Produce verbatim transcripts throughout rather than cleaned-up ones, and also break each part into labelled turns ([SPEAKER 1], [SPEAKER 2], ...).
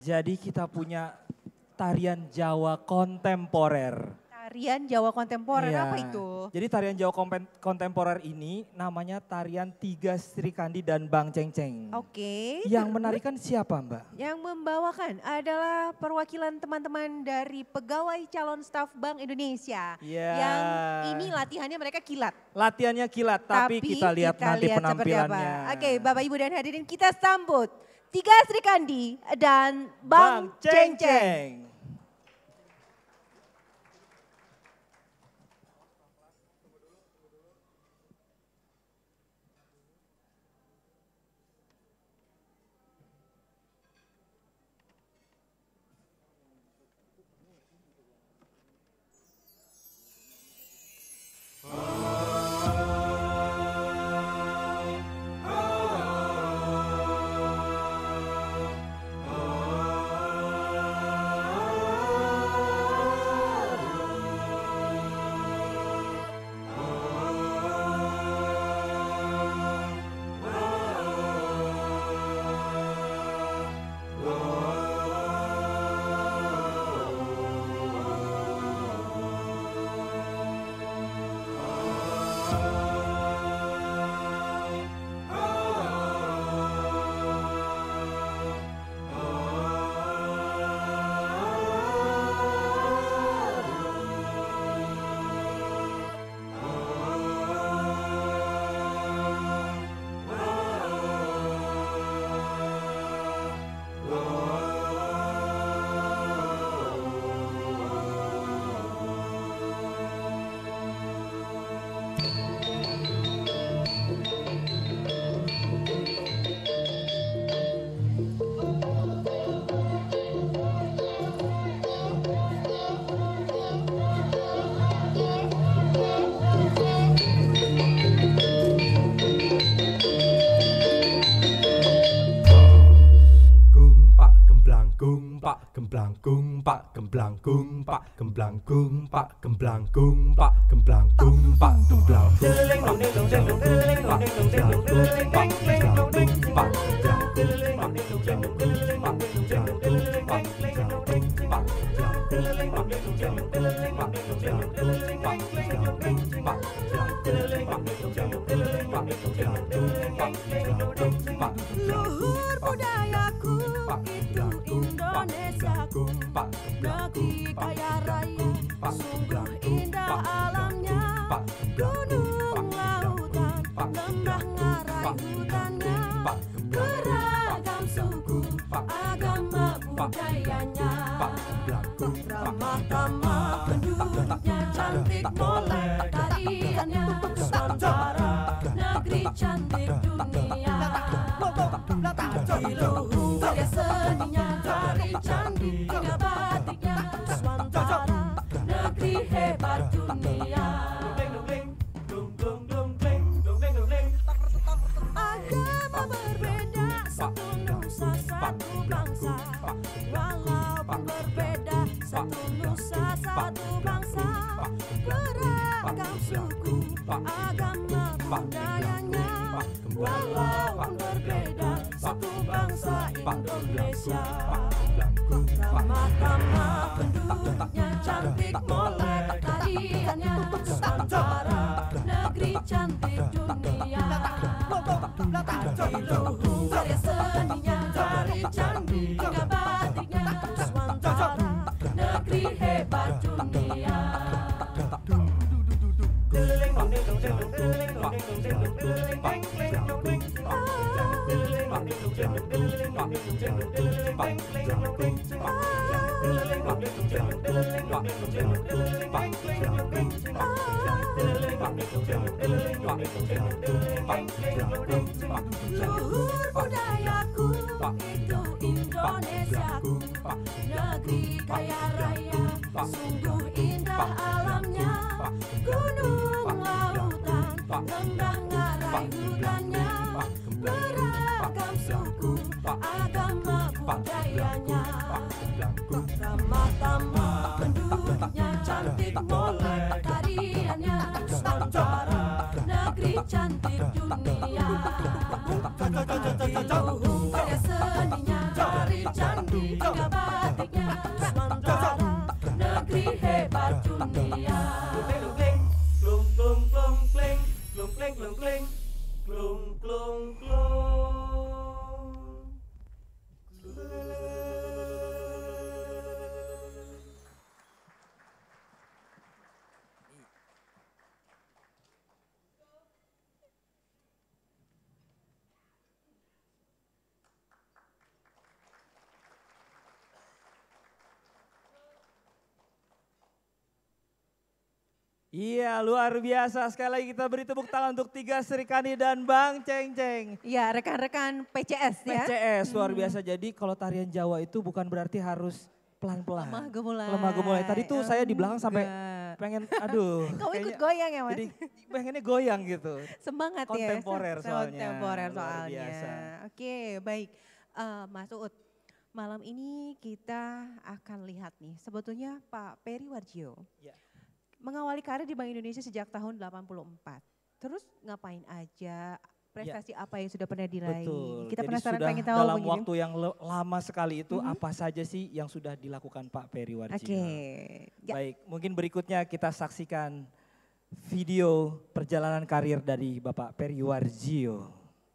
[SPEAKER 1] Jadi kita punya tarian Jawa kontemporer.
[SPEAKER 2] Tarian Jawa kontemporer,
[SPEAKER 1] Iya.
[SPEAKER 2] apa itu?
[SPEAKER 1] Jadi tarian Jawa kompen- kontemporer ini namanya tarian Tiga Sri Kandi dan Bang Cengceng.
[SPEAKER 2] Oke.
[SPEAKER 1] Yang menarikan siapa Mbak?
[SPEAKER 2] Yang membawakan adalah perwakilan teman-teman dari pegawai calon staf Bank Indonesia.
[SPEAKER 1] Iya.
[SPEAKER 2] Yang ini latihannya mereka kilat.
[SPEAKER 1] Latihannya kilat, tapi, kita lihat
[SPEAKER 2] kita
[SPEAKER 1] nanti
[SPEAKER 2] lihat seperti
[SPEAKER 1] penampilannya.
[SPEAKER 2] apa. Oke, Bapak Ibu dan hadirin kita sambut Tiga Sri Kandi dan Bang,
[SPEAKER 1] Bang
[SPEAKER 2] Cengceng.
[SPEAKER 1] Cengceng.
[SPEAKER 3] Pak gemblanggung pak gemblanggung pak gemblanggung pak gemblanggung pak gemblanggung pak gemblanggung pak gemblanggung pak gemblanggung pak gemblanggung pak gemblanggung pak gemblanggung pak gemblanggung pak gemblanggung pak gemblanggung pak gemblanggung pak gemblanggung pak gemblanggung pak gemblanggung pak
[SPEAKER 4] Luhur budayaku itu Indonesiaku, negeri kaya raya, sungguh indah alamnya, gunung lautan, lembah ngarai hutannya, beragam suku, agama budayanya, ramah-tamah penduduknya, cantik molek tariannya, Nusantara, negeri cantik dunia. Di luhur ya seninya, dari candi hingga batiknya, Nusantara, negeri hebat dunia. Agama berbeda, satu nusa satu bangsa. Walaupun berbeda, satu nusa satu bangsa. Beragam suku, agama budayanya. Walaupun berbeda, satu bangsa Indonesia. Ramah-tamah penduduknya, cantik molek tariannya, Nusantara, negeri cantik dunia. Di luhur ya seninya, dari candi hingga batiknya, Nusantara, negeri hebat dunia. Luhur budayaku itu Indonesiaku, negeri kaya raya, sungguh indah alamnya, gunung lautan, lembah ngarai hutannya, beragam suku, agama budayanya, ramah-tamah penduduknya, cantik molek tariannya, Nusantara, negeri cantik dunia. Di luhur ya seninya, dari candi hingga batiknya Nusantara, negeri hebat dunia.
[SPEAKER 3] Klung klung klung kling, klung kling klung kling, klung klung klung.
[SPEAKER 1] Iya, luar biasa. Sekali lagi kita beri tepuk tangan untuk Tiga Srikandi dan Bang Ceng Ceng.
[SPEAKER 2] Ya, rekan-rekan P C S
[SPEAKER 1] P
[SPEAKER 2] ya.
[SPEAKER 1] C S luar biasa. Jadi kalau tarian Jawa itu bukan berarti harus pelan-pelan.
[SPEAKER 2] Lemah gemulai.
[SPEAKER 1] Lemah gemulai. Tadi tuh saya di belakang sampai
[SPEAKER 2] Enggak.
[SPEAKER 1] pengen, aduh.
[SPEAKER 2] Kamu ikut
[SPEAKER 1] kayaknya-
[SPEAKER 2] goyang ya Mas?
[SPEAKER 1] Jadi pengennya goyang gitu.
[SPEAKER 2] Semangat ya.
[SPEAKER 1] Kontemporer soalnya.
[SPEAKER 2] Kontemporer
[SPEAKER 1] Luar
[SPEAKER 2] soalnya.
[SPEAKER 1] biasa.
[SPEAKER 2] Oke, baik. Eh, Mas Uut, malam ini kita akan lihat nih. Sebetulnya Pak Peri Warjio
[SPEAKER 1] Ya.
[SPEAKER 2] mengawali karir di Bank Indonesia sejak tahun delapan puluh empat. Terus ngapain aja? Prestasi apa yang sudah pernah diraih?
[SPEAKER 1] Betul.
[SPEAKER 2] Kita
[SPEAKER 1] Jadi
[SPEAKER 2] penasaran
[SPEAKER 1] sudah
[SPEAKER 2] pengen tahu
[SPEAKER 1] dalam
[SPEAKER 2] begini.
[SPEAKER 1] waktu yang le- lama sekali itu
[SPEAKER 2] Mhm.
[SPEAKER 1] apa saja sih yang sudah dilakukan Pak Peri Warjio?
[SPEAKER 2] Oke. Ya.
[SPEAKER 1] Baik, mungkin berikutnya kita saksikan video perjalanan karir dari Bapak Peri Warjio.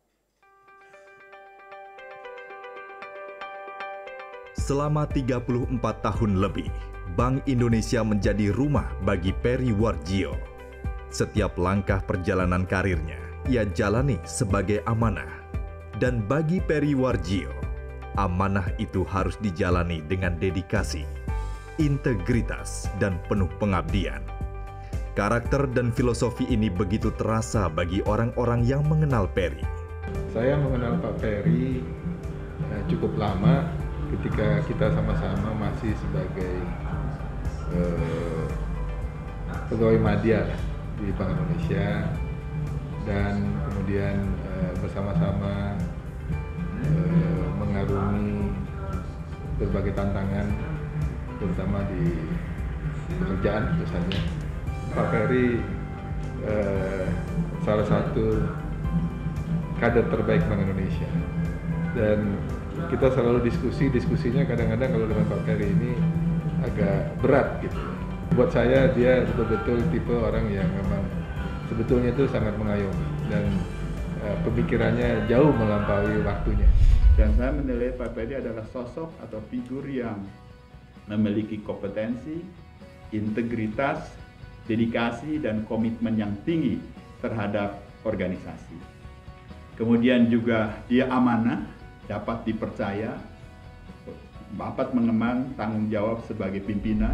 [SPEAKER 5] Selama tiga puluh empat tahun lebih, Bank Indonesia menjadi rumah bagi Peri Warjio. Setiap langkah perjalanan karirnya, ia jalani sebagai amanah. Dan bagi Peri Warjio, amanah itu harus dijalani dengan dedikasi, integritas, dan penuh pengabdian. Karakter dan filosofi ini begitu terasa bagi orang-orang yang mengenal Peri.
[SPEAKER 6] Saya mengenal Pak Peri eh, cukup lama ketika kita sama-sama masih sebagai eh, pegawai madya di Bank Indonesia dan kemudian eh, bersama-sama eh, mengarungi berbagai tantangan terutama di pekerjaan tentu saja. Pak Peri eh, salah satu kader terbaik Bank Indonesia dan kita selalu diskusi, diskusinya kadang-kadang kalau dengan Pak Peri ini agak berat gitu. Buat saya dia betul-betul tipe orang yang memang sebetulnya itu sangat mengayomi dan uh, pemikirannya jauh melampaui waktunya.
[SPEAKER 7] Dan saya menilai Pak Peri adalah sosok atau figur yang memiliki kompetensi, integritas, dedikasi, dan komitmen yang tinggi terhadap organisasi. Kemudian juga dia amanah, dapat dipercaya, dapat mengemban tanggung jawab sebagai pimpinan.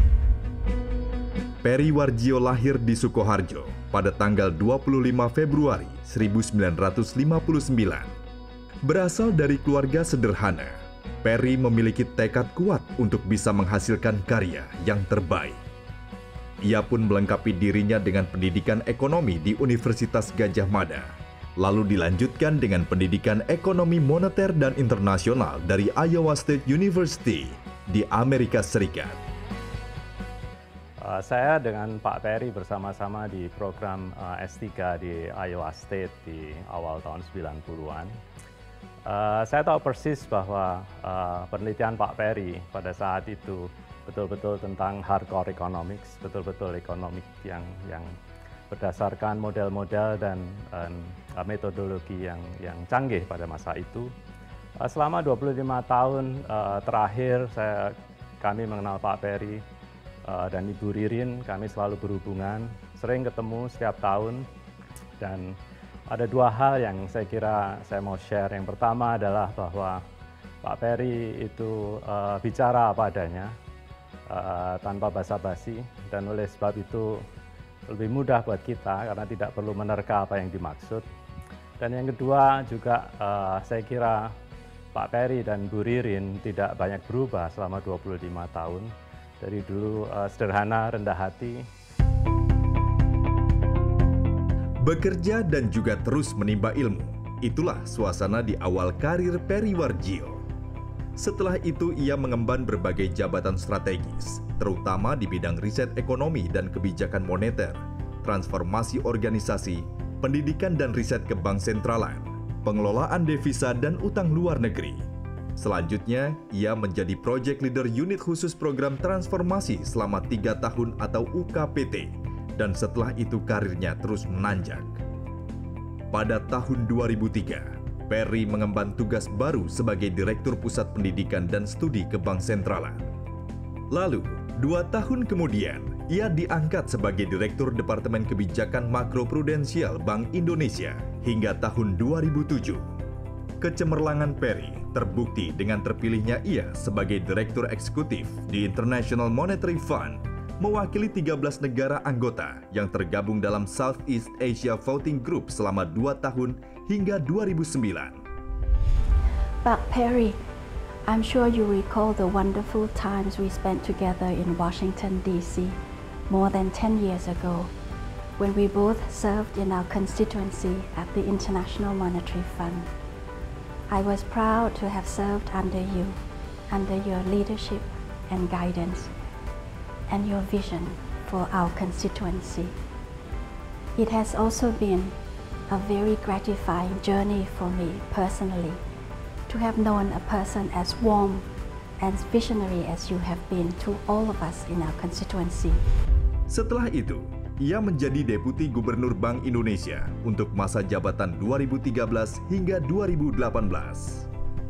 [SPEAKER 5] Peri Warjio lahir di Sukoharjo pada tanggal dua puluh lima Februari seribu sembilan ratus lima puluh sembilan. Berasal dari keluarga sederhana, Peri memiliki tekad kuat untuk bisa menghasilkan karya yang terbaik. Ia pun melengkapi dirinya dengan pendidikan ekonomi di Universitas Gadjah Mada, lalu dilanjutkan dengan pendidikan ekonomi moneter dan internasional dari Iowa State University di Amerika Serikat.
[SPEAKER 8] Uh, saya dengan Pak Peri bersama-sama di program uh, S tiga di Iowa State di awal tahun sembilan puluhan. Uh, saya tahu persis bahwa uh, penelitian Pak Peri pada saat itu betul-betul tentang hardcore economics, betul-betul ekonomi yang yang berdasarkan model-model dan, dan uh, metodologi yang yang canggih pada masa itu. Uh, selama dua puluh lima tahun uh, terakhir saya kami mengenal Pak Peri uh, dan Ibu Ririn, kami selalu berhubungan, sering ketemu setiap tahun, dan ada dua hal yang saya kira saya mau share. Yang pertama adalah bahwa Pak Peri itu uh, bicara apa adanya, uh, tanpa basa-basi, dan oleh sebab itu lebih mudah buat kita karena tidak perlu menerka apa yang dimaksud. Dan yang kedua juga uh, saya kira Pak Peri dan Bu Ririn tidak banyak berubah selama dua puluh lima tahun. Dari dulu uh, sederhana, rendah hati.
[SPEAKER 5] Bekerja dan juga terus menimba ilmu, itulah suasana di awal karir Peri Warjio. Setelah itu ia mengemban berbagai jabatan strategis, terutama di bidang riset ekonomi dan kebijakan moneter, transformasi organisasi, pendidikan dan riset ke bank sentralan, pengelolaan devisa dan utang luar negeri. Selanjutnya, ia menjadi Project Leader Unit Khusus Program Transformasi selama tiga tahun atau U K P T, dan setelah itu karirnya terus menanjak. Pada tahun dua ribu tiga, Perry mengemban tugas baru sebagai Direktur Pusat Pendidikan dan Studi Bank Sentralan. Lalu, dua tahun kemudian, ia diangkat sebagai Direktur Departemen Kebijakan Makroprudensial Bank Indonesia hingga tahun dua ribu tujuh. Kecemerlangan Perry terbukti dengan terpilihnya ia sebagai Direktur Eksekutif di International Monetary Fund, mewakili tiga belas negara anggota yang tergabung dalam Southeast Asia Voting Group selama dua tahun hingga dua ribu sembilan.
[SPEAKER 9] Pak Perry, I'm sure you recall the wonderful times we spent together in Washington, D C more than ten years ago when we both served in our constituency at the International Monetary Fund. I was proud to have served under you, under your leadership and guidance, and your vision for our constituency. It has also been a very gratifying journey for me personally to have known a person as warm and visionary as you have been to all of us in our constituency.
[SPEAKER 5] Setelah itu, ia menjadi Deputi Gubernur Bank Indonesia untuk masa jabatan dua ribu tiga belas hingga dua ribu delapan belas.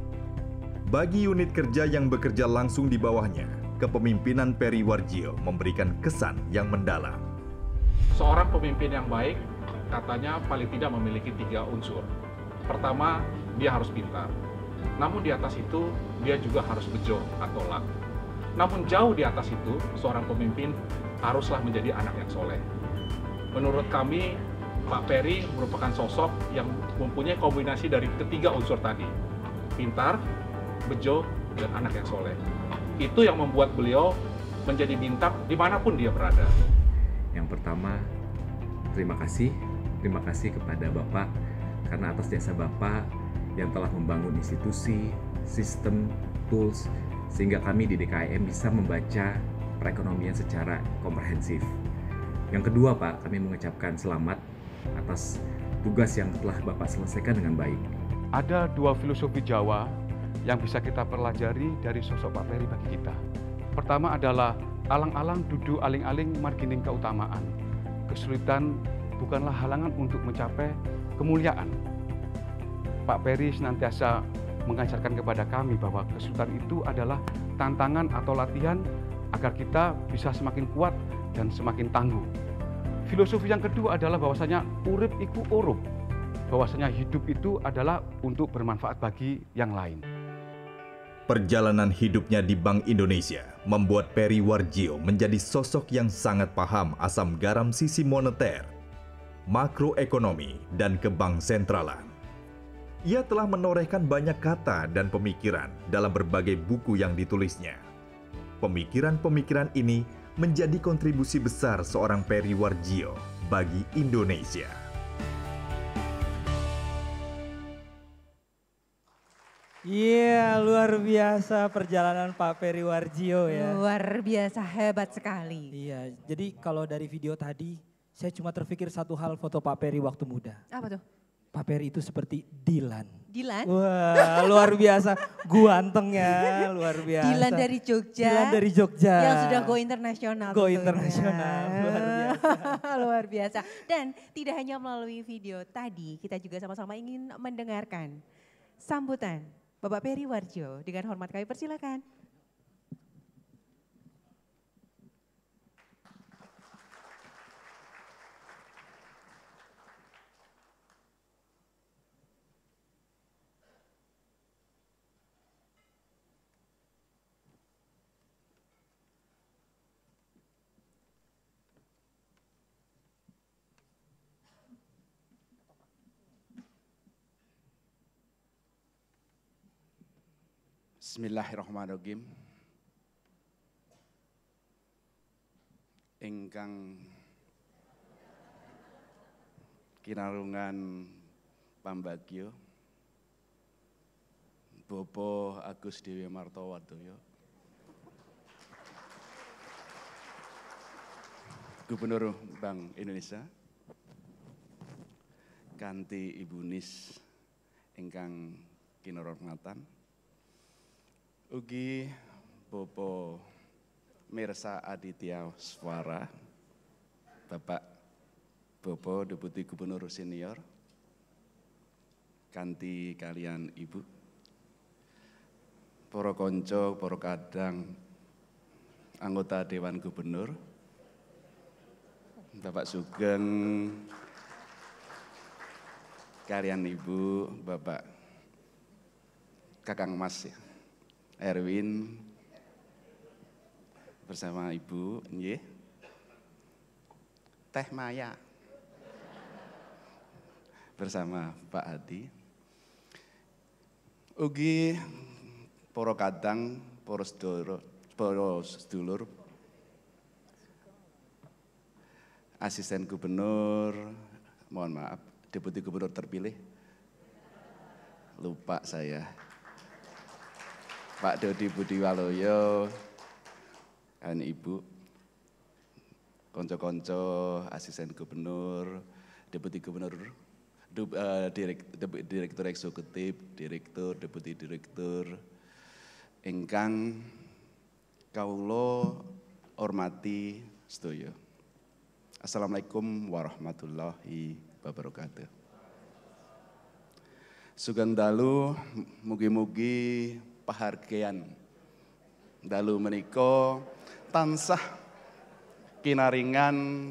[SPEAKER 5] Bagi unit kerja yang bekerja langsung di bawahnya, kepemimpinan Perry Warjio memberikan kesan yang mendalam.
[SPEAKER 10] Seorang pemimpin yang baik katanya paling tidak memiliki tiga unsur. Pertama, dia harus pintar. Namun di atas itu, dia juga harus bejo atau lak. Namun jauh di atas itu, seorang pemimpin haruslah menjadi anak yang soleh. Menurut kami, Pak Perry merupakan sosok yang mempunyai kombinasi dari ketiga unsur tadi. Pintar, bejo, dan anak yang soleh. Itu yang membuat beliau menjadi bintang dimanapun dia berada.
[SPEAKER 11] Yang pertama, terima kasih. Terima kasih kepada Bapak karena atas jasa Bapak yang telah membangun institusi, sistem, tools, sehingga kami di D K I M bisa membaca perekonomian secara komprehensif. Yang kedua, Pak, kami mengucapkan selamat atas tugas yang telah Bapak selesaikan dengan baik.
[SPEAKER 12] Ada dua filosofi Jawa yang bisa kita pelajari dari sosok Pak Perry bagi kita. Pertama adalah alang-alang dudu aling-aling margining keutamaan. Kesulitan bukanlah halangan untuk mencapai kemuliaan. Pak Perry senantiasa mengajarkan kepada kami bahwa kesulitan itu adalah tantangan atau latihan agar kita bisa semakin kuat dan semakin tangguh. Filosofi yang kedua adalah bahwasanya urip iku urup. Bahwasanya hidup itu adalah untuk bermanfaat bagi yang lain.
[SPEAKER 5] Perjalanan hidupnya di Bank Indonesia membuat Perry Warjio menjadi sosok yang sangat paham asam garam sisi moneter, makroekonomi, dan kebank sentralan. Ia telah menorehkan banyak kata dan pemikiran dalam berbagai buku yang ditulisnya. Pemikiran-pemikiran ini menjadi kontribusi besar seorang Perry Warjio bagi Indonesia.
[SPEAKER 1] Iya, yeah, luar biasa perjalanan Pak Perry Warjio ya.
[SPEAKER 2] Luar biasa, hebat sekali.
[SPEAKER 1] Iya, jadi kalau dari video tadi, saya cuma terpikir satu hal foto Pak Perry waktu muda.
[SPEAKER 2] Apa tuh?
[SPEAKER 1] Pak Perry itu seperti Dilan.
[SPEAKER 2] Dilan?
[SPEAKER 1] Wah, luar biasa. Guantengnya, luar biasa.
[SPEAKER 2] Dilan dari Jogja.
[SPEAKER 1] Dilan dari Jogja.
[SPEAKER 2] Yang sudah go internasional.
[SPEAKER 1] Go internasional, luar biasa.
[SPEAKER 2] Luar biasa. Dan tidak hanya melalui video tadi, kita juga sama-sama ingin mendengarkan sambutan Bapak Perry Warjio. Dengan hormat kami persilakan.
[SPEAKER 13] Bismillahirrahmanirrahim. Ingkang kinarungan pambagyo Bapak Agus Dewi Martowardoyo, Gubernur Bank Indonesia, kanthi Ibu Nis ingkang kinarungan, Ugi Bopo Mirsa Aditya Swara, Bapak Bopo Deputi Gubernur Senior, kanthi kalian Ibu, para konco, para kadang, anggota Dewan Gubernur, Bapak Sugeng, kalian Ibu, Bapak Kakang Mas ya, Erwin, bersama Ibu, nggih. Teh Maya, bersama Pak Hadi. Ugi para kadang, para sedulur, para sedulur, asisten gubernur, mohon maaf, deputi gubernur terpilih, lupa saya, Pak Dodi Budiwaloyo, dan Ibu, konco-konco, asisten gubernur, deputi gubernur, du, uh, direk, direktur eksekutif, direktur, deputi direktur, ingkang kawula hormati sedaya. Assalamualaikum warahmatullahi wabarakatuh. Sugeng dalu, mugi-mugi pahargyan dalu menika tansah kinaringan,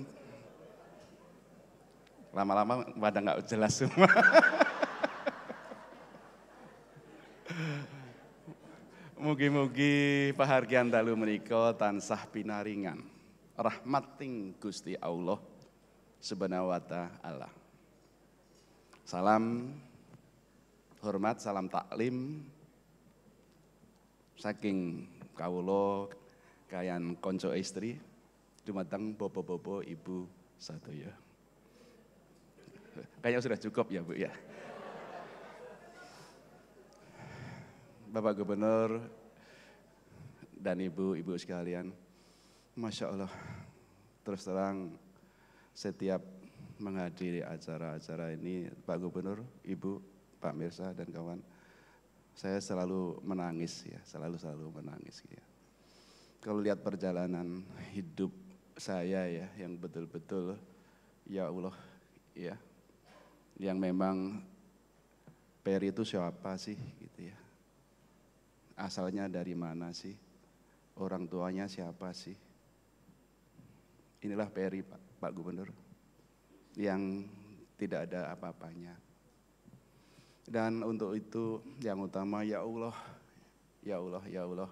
[SPEAKER 13] lama-lama pada nggak jelas semua. Mugi-mugi pahargyan dalu menika tansah pinaringan rahmating Gusti Allah Subhanahu wa taala. Salam hormat, salam taklim saking kawula kayan konco istri dumateng bobo-bobo ibu sadaya. Kayaknya sudah cukup ya Bu ya. Bapak Gubernur dan Ibu-ibu sekalian, Masya Allah, terus terang setiap menghadiri acara-acara ini, Pak Gubernur, Ibu, Pak Mirsa dan kawan, saya selalu menangis ya, selalu-selalu menangis ya. Kalau lihat perjalanan hidup saya ya, yang betul-betul ya Allah ya, yang memang Peri itu siapa sih gitu ya. Asalnya dari mana sih, orang tuanya siapa sih. Inilah Peri Pak, Pak Gubernur, yang tidak ada apa-apanya. Dan untuk itu yang utama ya Allah, ya Allah, ya Allah.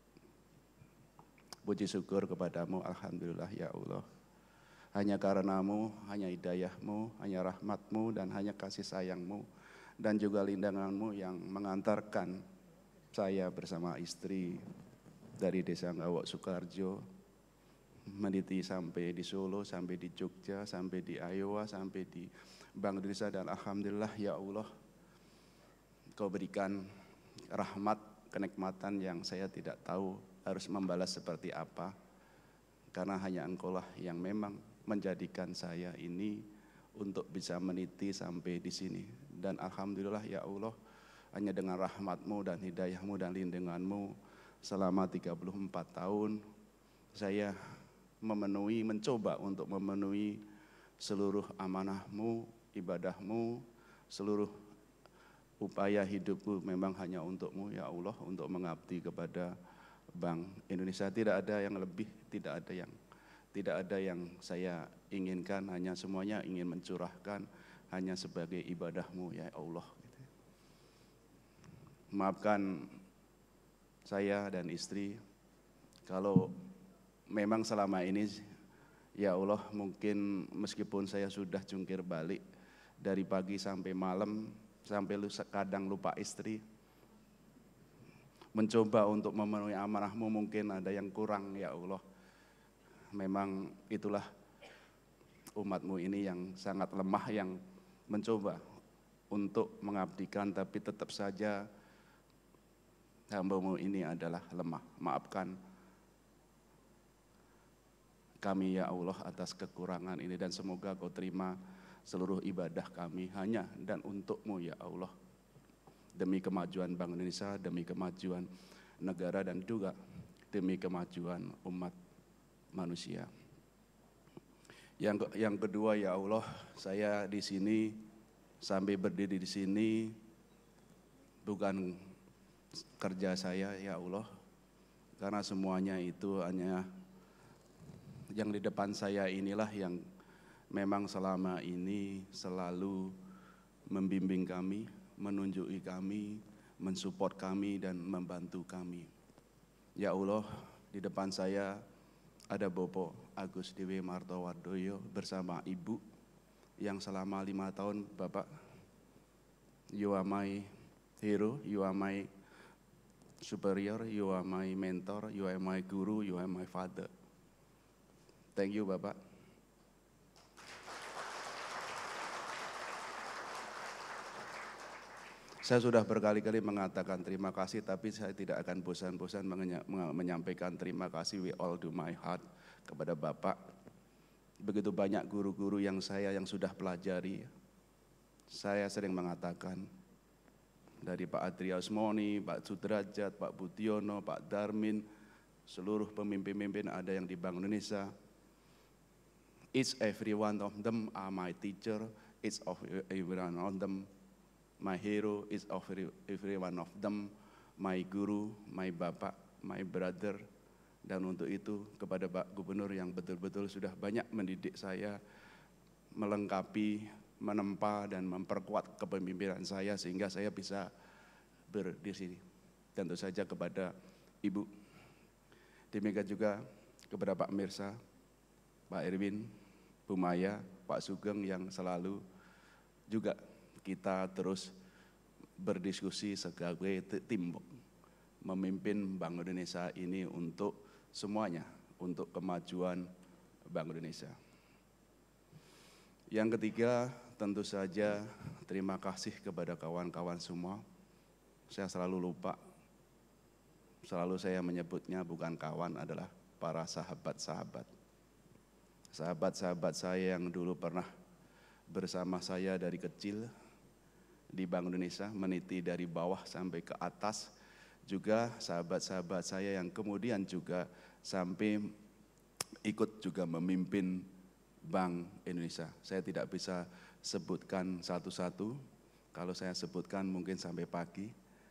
[SPEAKER 13] Puji syukur kepadamu, alhamdulillah ya Allah. Hanya karenamu, hanya hidayahmu, hanya rahmatmu, dan hanya kasih sayangmu, dan juga lindanganmu yang mengantarkan saya bersama istri dari Desa Ngawok Sukarjo, meniti sampai di Solo, sampai di Jogja, sampai di Iowa, sampai di Bank Indonesia, dan alhamdulillah ya Allah, Kau berikan rahmat, kenikmatan yang saya tidak tahu harus membalas seperti apa, karena hanya Engkaulah yang memang menjadikan saya ini untuk bisa meniti sampai di sini. Dan alhamdulillah ya Allah, hanya dengan rahmatmu dan hidayahmu dan lindunganmu selama tiga puluh empat tahun saya memenuhi, mencoba untuk memenuhi seluruh amanahmu, ibadahmu, seluruh upaya hidupku memang hanya untukmu ya Allah, untuk mengabdi kepada Bank Indonesia. Tidak ada yang lebih, tidak ada yang tidak ada yang saya inginkan, hanya semuanya ingin mencurahkan hanya sebagai ibadahmu ya Allah. Maafkan saya dan istri kalau memang selama ini ya Allah, mungkin meskipun saya sudah jungkir balik dari pagi sampai malam, sampai kadang lupa istri, mencoba untuk memenuhi amanahmu, mungkin ada yang kurang ya Allah. Memang itulah umatmu ini yang sangat lemah, yang mencoba untuk mengabdikan, tapi tetap saja hamba-Mu ini adalah lemah. Maafkan kami ya Allah atas kekurangan ini, dan semoga Kau terima seluruh ibadah kami hanya dan untuk-Mu ya Allah. Demi kemajuan Bank Indonesia, demi kemajuan negara dan juga demi kemajuan umat manusia. Yang yang kedua, ya Allah, saya di sini sampai berdiri di sini bukan kerja saya, ya Allah, karena semuanya itu hanya yang di depan saya inilah yang memang selama ini selalu membimbing kami, menunjuki kami, mensupport kami dan membantu kami. Ya Allah, di depan saya ada Bapak Agus Dewi Martowardoyo bersama Ibu yang selama lima tahun, Bapak, you are my hero, you are my superior, you are my mentor, you are my guru, you are my father. Thank you, Bapak. Saya sudah berkali-kali mengatakan terima kasih, tapi saya tidak akan bosan-bosan menyampaikan terima kasih with all to my heart kepada Bapak. Begitu banyak guru-guru yang saya yang sudah pelajari. Saya sering mengatakan dari Pak Adriasmoni, Pak Sudrajat, Pak Budiono, Pak Darmin, seluruh pemimpin-pemimpin ada yang di Bank Indonesia. Each every one of them are my teacher, each of every one of them my hero, is of every, every one of them my guru, my bapak, my brother. Dan untuk itu kepada Pak Gubernur yang betul-betul sudah banyak mendidik saya, melengkapi, menempa dan memperkuat kepemimpinan saya sehingga saya bisa berdiri sini. Tentu saja kepada Ibu. Demikian juga kepada Pak Mirsa, Pak Erwin, Bu Maya, Pak Sugeng yang selalu juga kita terus berdiskusi sebagai tim memimpin Bank Indonesia ini untuk semuanya, untuk kemajuan Bank Indonesia. Yang ketiga, tentu saja terima kasih kepada kawan-kawan semua. Saya selalu lupa, selalu saya menyebutnya bukan kawan, adalah para sahabat-sahabat. Sahabat-sahabat saya yang dulu pernah bersama saya dari kecil di Bank Indonesia, meniti dari bawah sampai ke atas, juga sahabat-sahabat saya yang kemudian juga sampai ikut juga memimpin Bank Indonesia. Saya tidak bisa sebutkan satu-satu, kalau saya sebutkan mungkin sampai pagi.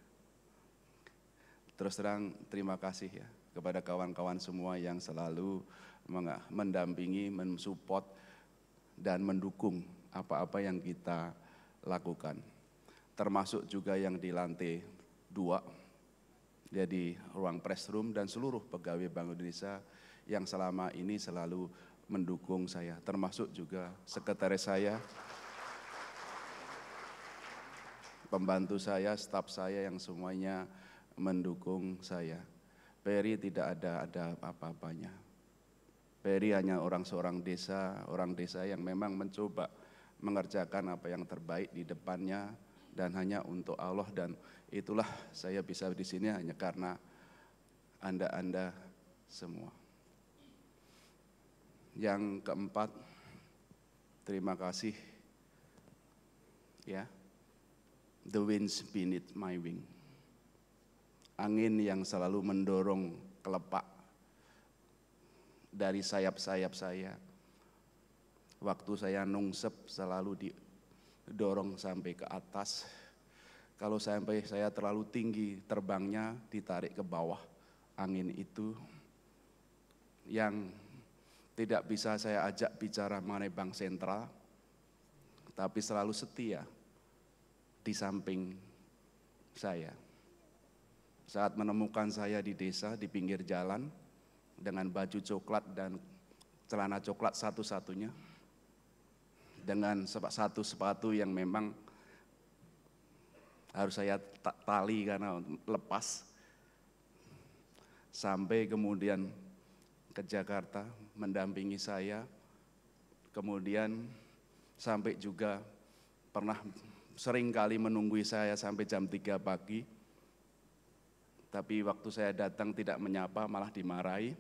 [SPEAKER 13] Terus terang terima kasih ya kepada kawan-kawan semua yang selalu mendampingi, mensupport dan mendukung apa-apa yang kita lakukan. Termasuk juga yang di lantai dua, jadi ruang press room dan seluruh pegawai Bank Indonesia yang selama ini selalu mendukung saya, termasuk juga sekretaris saya, pembantu saya, staf saya yang semuanya mendukung saya. Peri tidak ada ada apa-apanya. Peri hanya orang seorang desa, orang desa yang memang mencoba mengerjakan apa yang terbaik di depannya dan hanya untuk Allah, dan itulah saya bisa di sini hanya karena Anda-anda semua. Yang keempat, terima kasih ya, the winds beneath my wing. Angin yang selalu mendorong kelepak dari sayap-sayap saya. Waktu saya nungsep selalu didorong sampai ke atas. Kalau sampai saya terlalu tinggi terbangnya, ditarik ke bawah angin itu. Yang tidak bisa saya ajak bicara mengenai bank sentral, tapi selalu setia di samping saya. Saat menemukan saya di desa, di pinggir jalan, dengan baju coklat dan celana coklat satu-satunya, dengan satu sepatu yang memang harus saya tali karena lepas, sampai kemudian ke Jakarta mendampingi saya, kemudian sampai juga pernah sering kali menunggui saya sampai jam tiga pagi, tapi waktu saya datang tidak menyapa, malah dimarahi.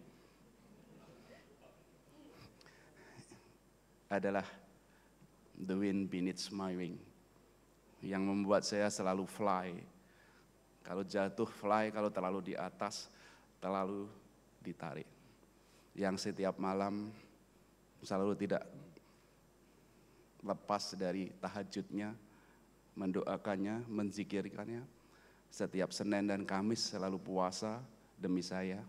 [SPEAKER 13] Adalah the wind beneath my wing yang membuat saya selalu fly Kalau jatuh fly, kalau terlalu di atas, terlalu ditarik. Yang setiap malam selalu tidak lepas dari tahajudnya, mendoakannya, menzikirkannya. Setiap Senin dan Kamis selalu puasa demi saya.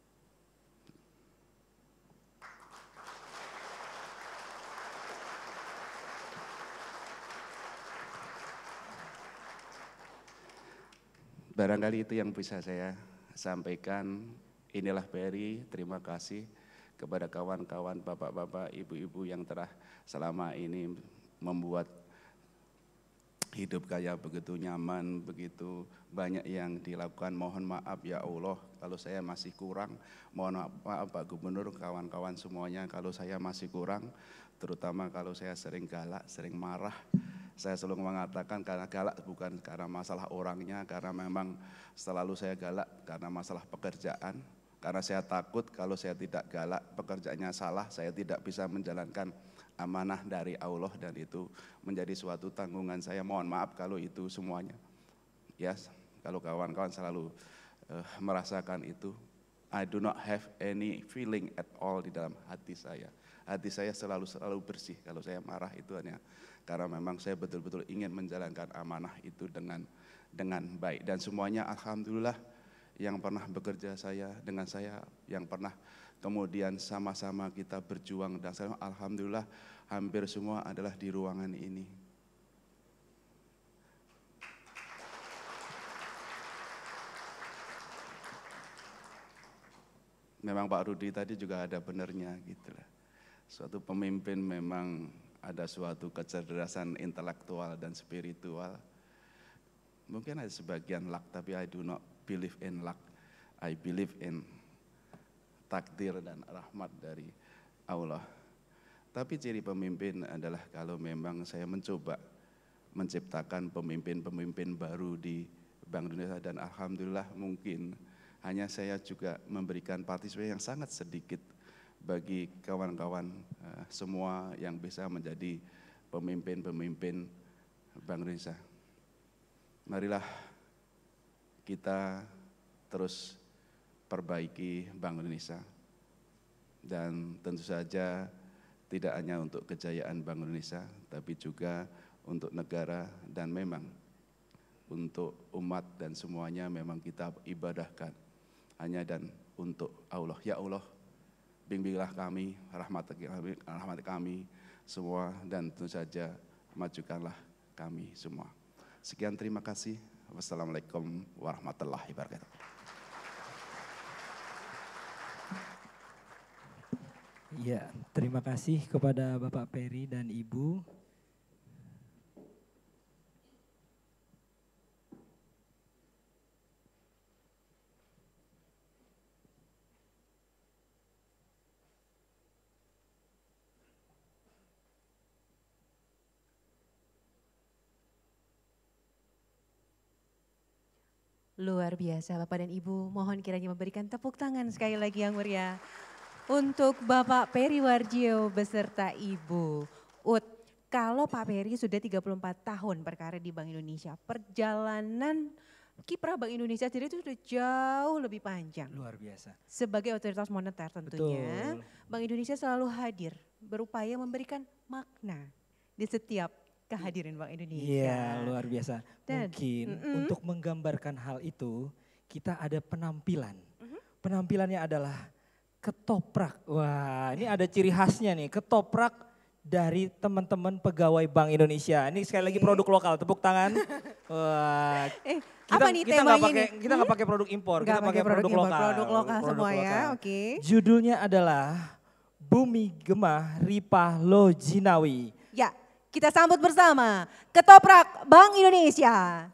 [SPEAKER 13] Barangkali itu yang bisa saya sampaikan. Inilah Perry, terima kasih kepada kawan-kawan, bapak-bapak, ibu-ibu yang telah selama ini membuat hidup kaya begitu nyaman, begitu banyak yang dilakukan. Mohon maaf ya Allah kalau saya masih kurang. Mohon maaf Pak Gubernur, kawan-kawan semuanya kalau saya masih kurang. Terutama kalau saya sering galak, sering marah. Saya selalu mengatakan karena galak bukan karena masalah orangnya, karena memang selalu saya galak karena masalah pekerjaan. Karena saya takut kalau saya tidak galak, pekerjaannya salah, saya tidak bisa menjalankan amanah dari Allah dan itu menjadi suatu tanggungan saya. Mohon maaf kalau itu semuanya. Ya, kalau kawan-kawan selalu uh, merasakan itu. I do not have any feeling at all di dalam hati saya. Hati saya selalu selalu bersih. Kalau saya marah itu hanya karena memang saya betul-betul ingin menjalankan amanah itu dengan dengan baik. Dan semuanya alhamdulillah yang pernah bekerja saya dengan saya, yang pernah kemudian sama-sama kita berjuang dan saya alhamdulillah hampir semua adalah di ruangan ini. Memang Pak Rudi tadi juga ada benernya gitu lah. Suatu pemimpin memang ada suatu kecerdasan intelektual dan spiritual. Mungkin ada sebagian luck, tapi I do not believe in luck. I believe in takdir dan rahmat dari Allah. Tapi ciri pemimpin adalah kalau memang saya mencoba menciptakan pemimpin-pemimpin baru di Bank Indonesia dan alhamdulillah mungkin hanya saya juga memberikan partisipasi yang sangat sedikit bagi kawan-kawan uh, semua yang bisa menjadi pemimpin-pemimpin Bank Indonesia. Marilah kita terus perbaiki Bank Indonesia dan tentu saja tidak hanya untuk kejayaan Bank Indonesia tapi juga untuk negara dan memang untuk umat dan semuanya memang kita ibadahkan hanya dan untuk Allah. Ya Allah, bimbinglah kami, rahmati kami, rahmati kami semua dan tentu saja majukanlah kami semua. Sekian, terima kasih. Wassalamualaikum warahmatullahi wabarakatuh.
[SPEAKER 1] Ya, terima kasih kepada Bapak Perry dan Ibu.
[SPEAKER 2] Luar biasa Bapak dan Ibu, mohon kiranya memberikan tepuk tangan sekali lagi yang meriah untuk Bapak Perry Warjio beserta Ibu Ut. Kalau Pak Perry sudah tiga puluh empat tahun berkarir di Bank Indonesia, perjalanan kiprah Bank Indonesia sendiri itu sudah jauh lebih panjang.
[SPEAKER 1] Luar biasa.
[SPEAKER 2] Sebagai otoritas moneter tentunya,
[SPEAKER 1] Betul.
[SPEAKER 2] Bank Indonesia selalu hadir, berupaya memberikan makna di setiap kehadiran Bank Indonesia.
[SPEAKER 1] Iya, luar biasa.
[SPEAKER 2] Dan,
[SPEAKER 1] Mungkin
[SPEAKER 2] mm -mm.
[SPEAKER 1] untuk menggambarkan hal itu, kita ada penampilan.
[SPEAKER 2] Mm-hmm.
[SPEAKER 1] Penampilannya adalah ketoprak. Wah, ini ada ciri khasnya nih, ketoprak dari teman-teman pegawai Bank Indonesia. Ini sekali lagi produk lokal, tepuk tangan. Wah,
[SPEAKER 2] eh,
[SPEAKER 1] kita,
[SPEAKER 2] apa nih
[SPEAKER 1] kita nggak
[SPEAKER 2] temanya
[SPEAKER 1] pakai
[SPEAKER 2] nih?
[SPEAKER 1] kita nggak pakai produk impor,
[SPEAKER 2] Nggak
[SPEAKER 1] kita pakai produk,
[SPEAKER 2] impor,
[SPEAKER 1] lokal.
[SPEAKER 2] Produk lokal
[SPEAKER 1] Produk
[SPEAKER 2] semua ya,
[SPEAKER 1] lokal.
[SPEAKER 2] oke. Okay.
[SPEAKER 1] Judulnya adalah Bumi Gemah Ripah Lojinawi.
[SPEAKER 2] Ya, kita sambut bersama Ketoprak Bank Indonesia.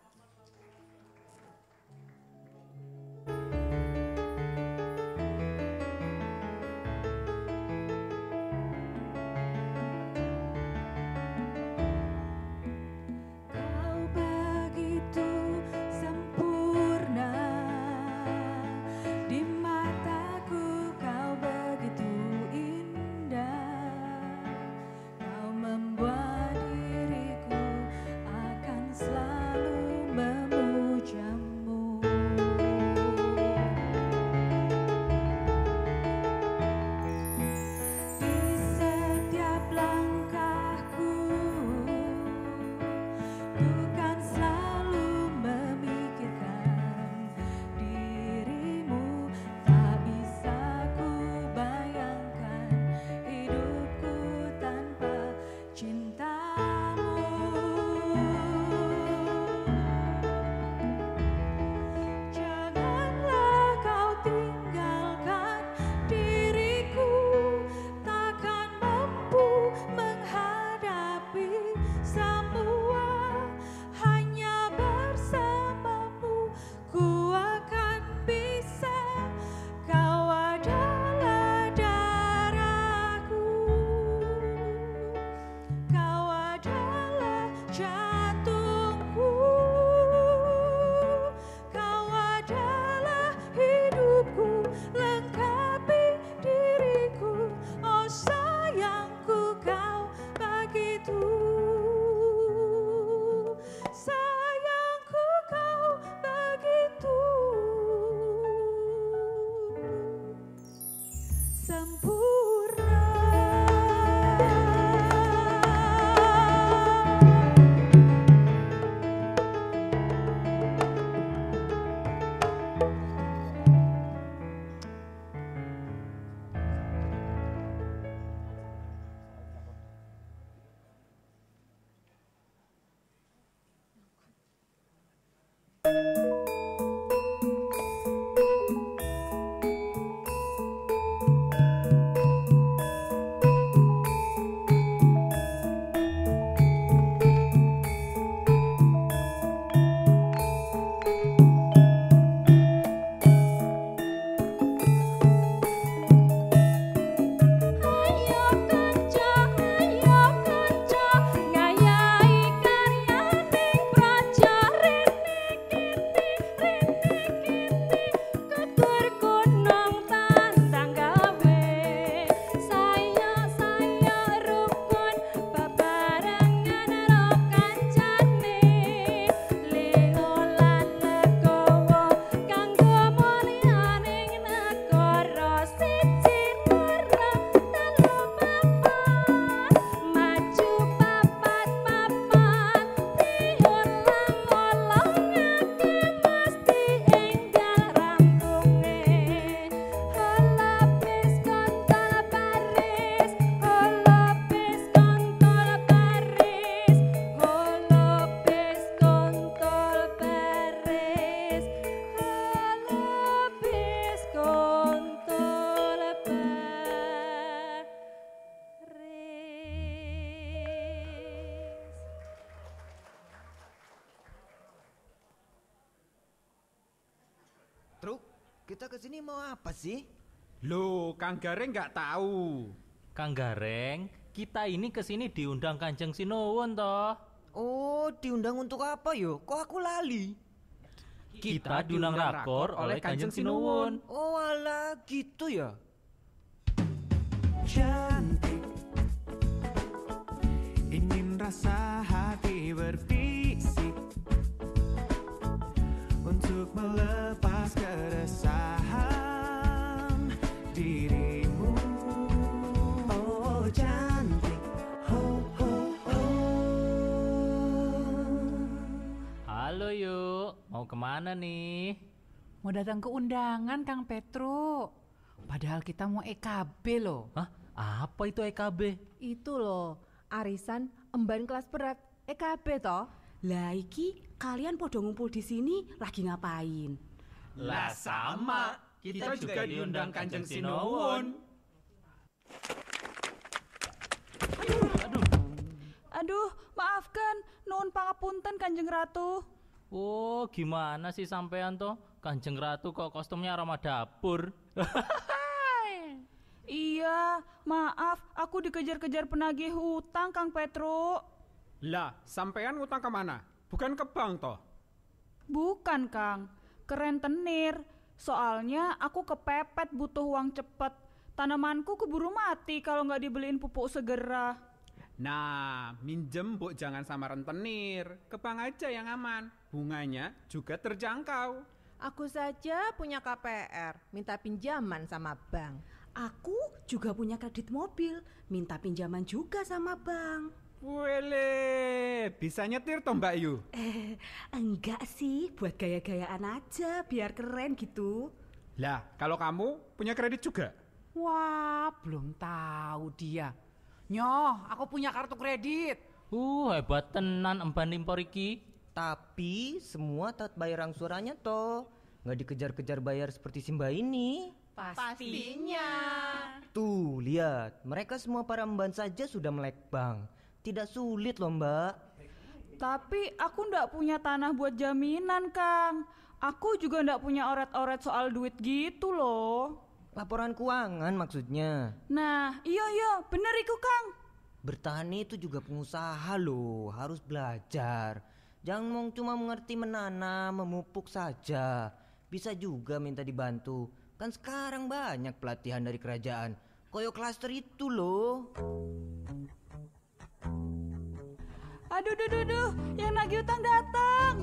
[SPEAKER 4] Kau begitu sempurna, di mataku kau begitu indah. Kau membuat diriku akan selalu
[SPEAKER 14] kita kesini mau apa sih?
[SPEAKER 15] Loh, Kang Gareng nggak tahu.
[SPEAKER 16] Kang Gareng, kita ini kesini diundang Kanjeng Sinuwun toh.
[SPEAKER 14] Oh, diundang untuk apa yo? Kok aku lali?
[SPEAKER 16] Kita diundang rakor oleh Kanjeng Sinuwun.
[SPEAKER 14] Oh alah, gitu ya?
[SPEAKER 17] Cantik, ingin rasa hati berbisik untuk melepas keresahan dirimu. Oh cantik, ho ho ho.
[SPEAKER 16] Halo yuk, mau kemana nih?
[SPEAKER 18] Mau datang ke undangan Kang Petro. Padahal kita mau E K B loh.
[SPEAKER 16] Hah? Apa itu E K B?
[SPEAKER 19] Itu loh, arisan emban kelas berat E K B toh. Lah iki kalian podo ngumpul di sini lagi ngapain?
[SPEAKER 16] Lah sama, kita, kita juga diundang Kanjeng Sinuwun.
[SPEAKER 4] Aduh, maafkan, nuhun pangapunten Kanjeng Ratu.
[SPEAKER 16] Oh, gimana sih sampean toh? Kanjeng Ratu kok kostumnya aroma dapur.
[SPEAKER 4] Iya, maaf, aku dikejar-kejar penagih hutang Kang Petro.
[SPEAKER 15] Lah, sampean ngutang kemana? Bukan ke bank toh?
[SPEAKER 4] Bukan Kang, ke rentenir. Soalnya aku kepepet butuh uang cepet. Tanamanku keburu mati kalau nggak dibeliin pupuk segera.
[SPEAKER 15] Nah, minjem bu jangan sama rentenir. Ke bank aja yang aman. Bunganya juga terjangkau.
[SPEAKER 20] Aku saja punya K P R, minta pinjaman sama bank.
[SPEAKER 19] Aku juga punya kredit mobil, minta pinjaman juga sama bank.
[SPEAKER 15] Wele, bisa nyetir toh Mbak Yu?
[SPEAKER 19] Eh, enggak sih, buat gaya-gayaan aja, biar keren gitu.
[SPEAKER 15] Lah, kalau kamu punya kredit juga?
[SPEAKER 18] Wah, belum tahu dia. Nyoh, aku punya kartu kredit.
[SPEAKER 16] Uh, hebat tenan emban impor iki.
[SPEAKER 14] Tapi semua tat bayar angsurannya toh. Nggak dikejar-kejar bayar seperti si Mbak ini.
[SPEAKER 20] Pastinya.
[SPEAKER 14] Tuh, lihat. Mereka semua para emban saja sudah melek bank. Tidak sulit loh, Mbak.
[SPEAKER 4] Tapi aku ndak punya tanah buat jaminan, Kang. Aku juga ndak punya oret-oret soal duit gitu loh.
[SPEAKER 14] Laporan keuangan maksudnya.
[SPEAKER 4] Nah, iya iya, bener iku, Kang.
[SPEAKER 14] Bertani itu juga pengusaha loh, harus belajar. Jangan mau cuma mengerti menanam, memupuk saja. Bisa juga minta dibantu. Kan sekarang banyak pelatihan dari kerajaan. Koyo klaster itu loh.
[SPEAKER 4] Aduh, duh, duh, duh, yang nagih utang datang.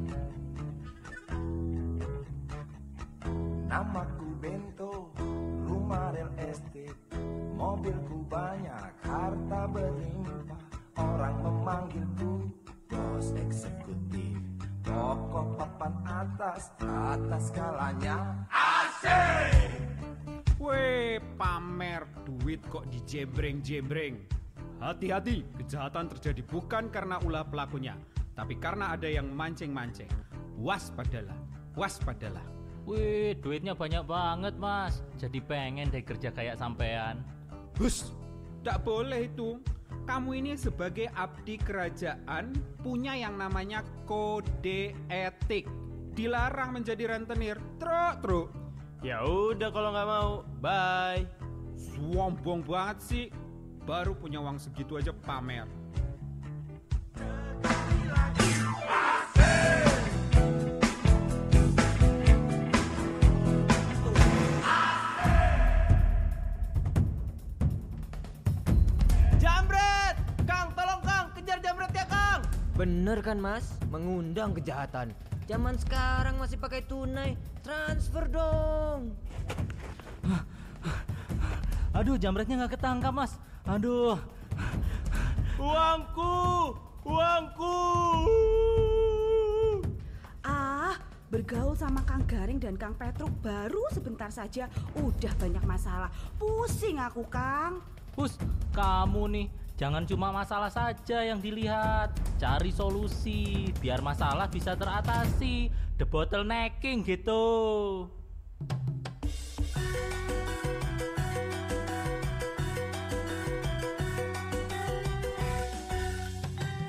[SPEAKER 17] Namaku Bento, rumah real estate, mobilku banyak, harta berlimpah. Orang memanggilku bos eksekutif, toko papan atas, atas skalanya asik.
[SPEAKER 15] Weh, pamer duit kok dijebreng-jebreng. Hati-hati, kejahatan terjadi bukan karena ulah pelakunya, tapi karena ada yang mancing-mancing. Waspadalah, waspadalah.
[SPEAKER 16] Wih, duitnya banyak banget mas. Jadi pengen deh kerja kayak sampean.
[SPEAKER 15] Hus, tak boleh itu. Kamu ini sebagai abdi kerajaan punya yang namanya kode etik. Dilarang menjadi rentenir. Truk, truk.
[SPEAKER 16] Ya udah kalau nggak mau, bye.
[SPEAKER 15] Sombong banget sih. Baru punya uang segitu aja pamer.
[SPEAKER 14] Jambret! Kang, tolong Kang, kejar Jambret ya Kang. Bener kan Mas, mengundang kejahatan. Zaman sekarang masih pakai tunai, transfer dong.
[SPEAKER 16] Aduh, Jambretnya nggak ketangkap mas. Aduh, uangku, uangku.
[SPEAKER 19] Ah, bergaul sama Kang Garing dan Kang Petruk baru sebentar saja udah banyak masalah. Pusing aku Kang.
[SPEAKER 16] Hus, kamu nih jangan cuma masalah saja yang dilihat. Cari solusi biar masalah bisa teratasi. The bottlenecking gitu.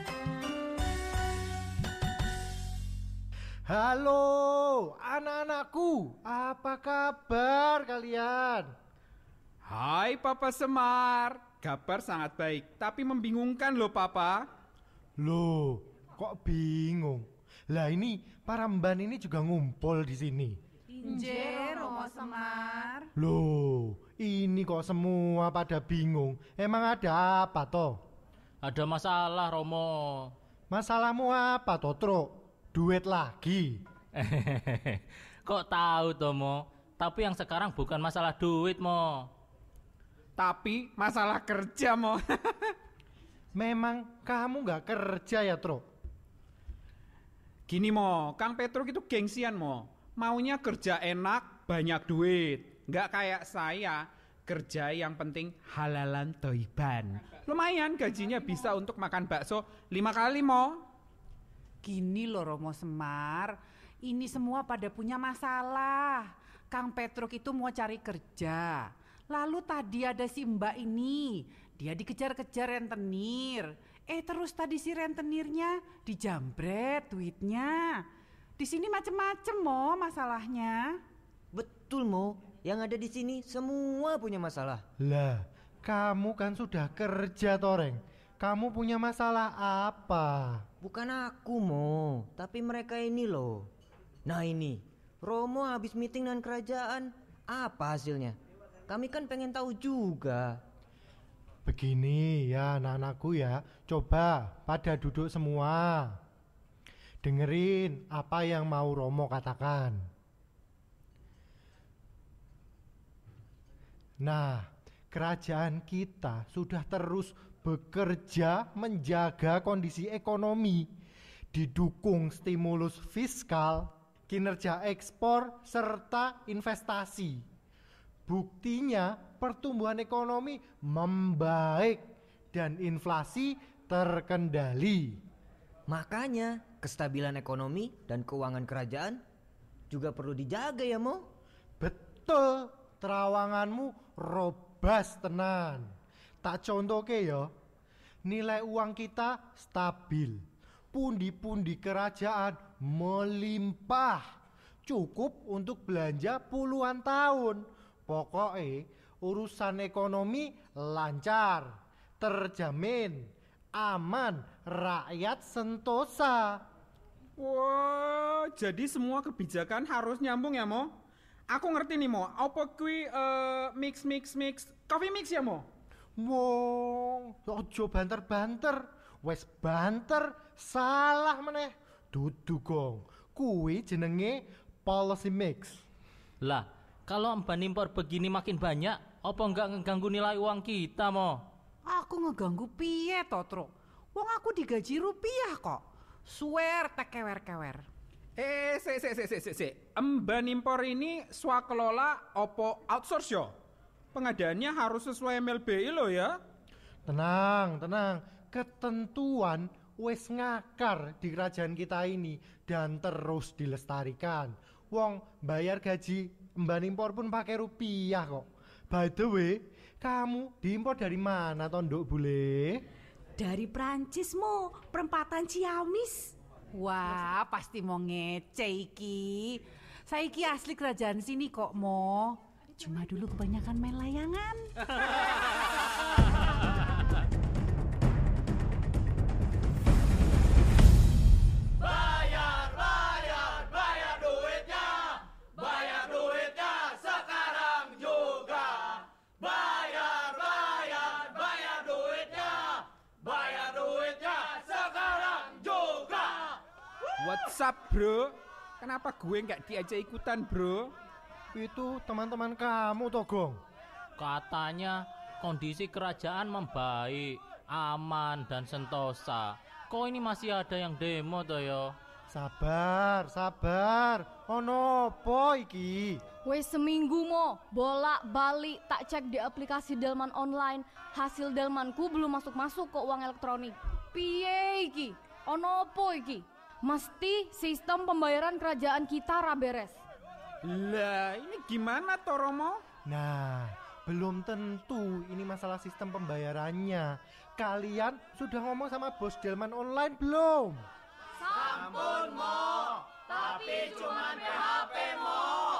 [SPEAKER 3] Halo, anak-anak
[SPEAKER 21] Bapakku, apa kabar kalian?
[SPEAKER 15] Hai Papa Semar, kabar sangat baik, tapi membingungkan loh Papa.
[SPEAKER 21] Loh, kok bingung? Lah ini para mban ini juga ngumpul di sini.
[SPEAKER 18] Inje Romo Semar.
[SPEAKER 21] Loh, ini kok semua pada bingung. Emang ada apa toh?
[SPEAKER 16] Ada masalah Romo.
[SPEAKER 21] Masalahmu apa toh, Truk? Duit lagi.
[SPEAKER 16] Kok tahu toh Mo? Tapi yang sekarang bukan masalah duit Mo.
[SPEAKER 15] Tapi masalah kerja Mo.
[SPEAKER 21] Memang kamu gak kerja ya Truk?
[SPEAKER 15] Gini Mo, Kang Petruk itu gengsian Mo. Maunya kerja enak, banyak duit. Nggak kayak saya, kerja yang penting halalan toiban. Lumayan gajinya bisa untuk makan bakso lima kali Mo.
[SPEAKER 18] Gini loh Romo Semar, ini semua pada punya masalah. Kang Petruk itu mau cari kerja. Lalu tadi ada si mbak ini, dia dikejar-kejar rentenir. Eh terus tadi si rentenirnya dijambret duitnya. Di sini macem-macem Mo masalahnya.
[SPEAKER 14] Betul Mo, yang ada di sini semua punya masalah.
[SPEAKER 21] Lah, kamu kan sudah kerja Toreng. Kamu punya masalah apa?
[SPEAKER 14] Bukan aku Mo, tapi mereka ini loh. Nah ini, Romo habis meeting dengan kerajaan. Apa hasilnya? Kami kan pengen tahu juga.
[SPEAKER 21] Begini ya anak-anakku ya, coba pada duduk semua. Dengerin apa yang mau Romo katakan. Nah, kerajaan kita sudah terus bekerja menjaga kondisi ekonomi, didukung stimulus fiskal, kinerja ekspor, serta investasi. Buktinya pertumbuhan ekonomi membaik dan inflasi terkendali.
[SPEAKER 14] Makanya kestabilan ekonomi dan keuangan kerajaan juga perlu dijaga ya Mo.
[SPEAKER 21] Betul, terawanganmu robas tenan. Tak contoh ke ya, nilai uang kita stabil, pundi-pundi kerajaan melimpah, cukup untuk belanja puluhan tahun. Pokoknya urusan ekonomi lancar, terjamin, aman, rakyat sentosa.
[SPEAKER 15] Wah, jadi semua kebijakan harus nyambung ya Mo? Aku ngerti nih Mo, apa kui uh, mix mix mix coffee mix ya Mo?
[SPEAKER 21] Wong, ojo banter-banter, wes banter, salah meneh. Dudu gong, kui jenenge policy mix.
[SPEAKER 16] Lah, kalau emban impor begini makin banyak, apa enggak ngeganggu nilai uang kita Mo?
[SPEAKER 18] Aku ngeganggu piye toh Truk? Wong aku digaji rupiah kok. Swear tak kewer-kewer.
[SPEAKER 15] Eh, se se se se se se. Emban impor ini swakelola opo outsource yo? Pengadaannya harus sesuai M L B I lo ya.
[SPEAKER 21] Tenang, tenang. Ketentuan wes ngakar di kerajaan kita ini dan terus dilestarikan. Wong bayar gaji emban impor pun pakai rupiah kok. By the way, kamu diimpor dari mana Tondok Bule?
[SPEAKER 19] Dari Prancis Mo, perempatan Ciamis.
[SPEAKER 18] Wah, pasti mau ngece iki. Saiki asli kerajaan sini kok Mo. Cuma dulu kebanyakan main layangan.
[SPEAKER 17] Bayar, bayar, bayar duitnya. Bayar duitnya sekarang juga. Bayar, bayar, bayar duitnya. Bayar duitnya sekarang juga.
[SPEAKER 15] What's up bro? Kenapa gue nggak diajak ikutan bro?
[SPEAKER 21] Itu teman-teman kamu toh Gong.
[SPEAKER 16] Katanya kondisi kerajaan membaik, aman dan sentosa. Kok ini masih ada yang demo toh yo?
[SPEAKER 21] Sabar, sabar. Ono apa iki?
[SPEAKER 22] Wes seminggu Mo, bolak-balik tak cek di aplikasi Delman online. Hasil Delmanku belum masuk-masuk ke uang elektronik. Piye iki? Ono apa iki? Mesti sistem pembayaran kerajaan kita ra beres.
[SPEAKER 15] Lah, ini gimana toh Romo?
[SPEAKER 21] Nah, belum tentu ini masalah sistem pembayarannya. Kalian sudah ngomong sama bos Delman online belum?
[SPEAKER 17] Sampun Mo, tapi cuman P H P Mo.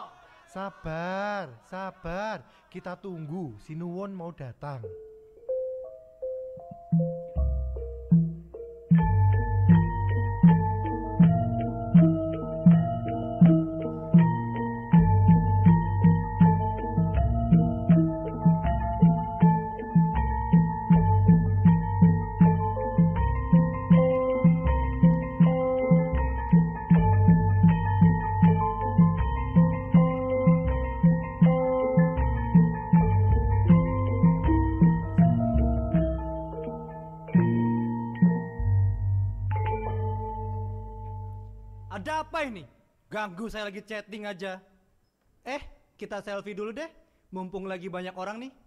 [SPEAKER 21] Sabar, sabar. Kita tunggu, Sinuwun mau datang.
[SPEAKER 6] Ada apa ini? Ganggu saya lagi chatting aja. Eh, kita selfie dulu deh. Mumpung lagi banyak orang nih.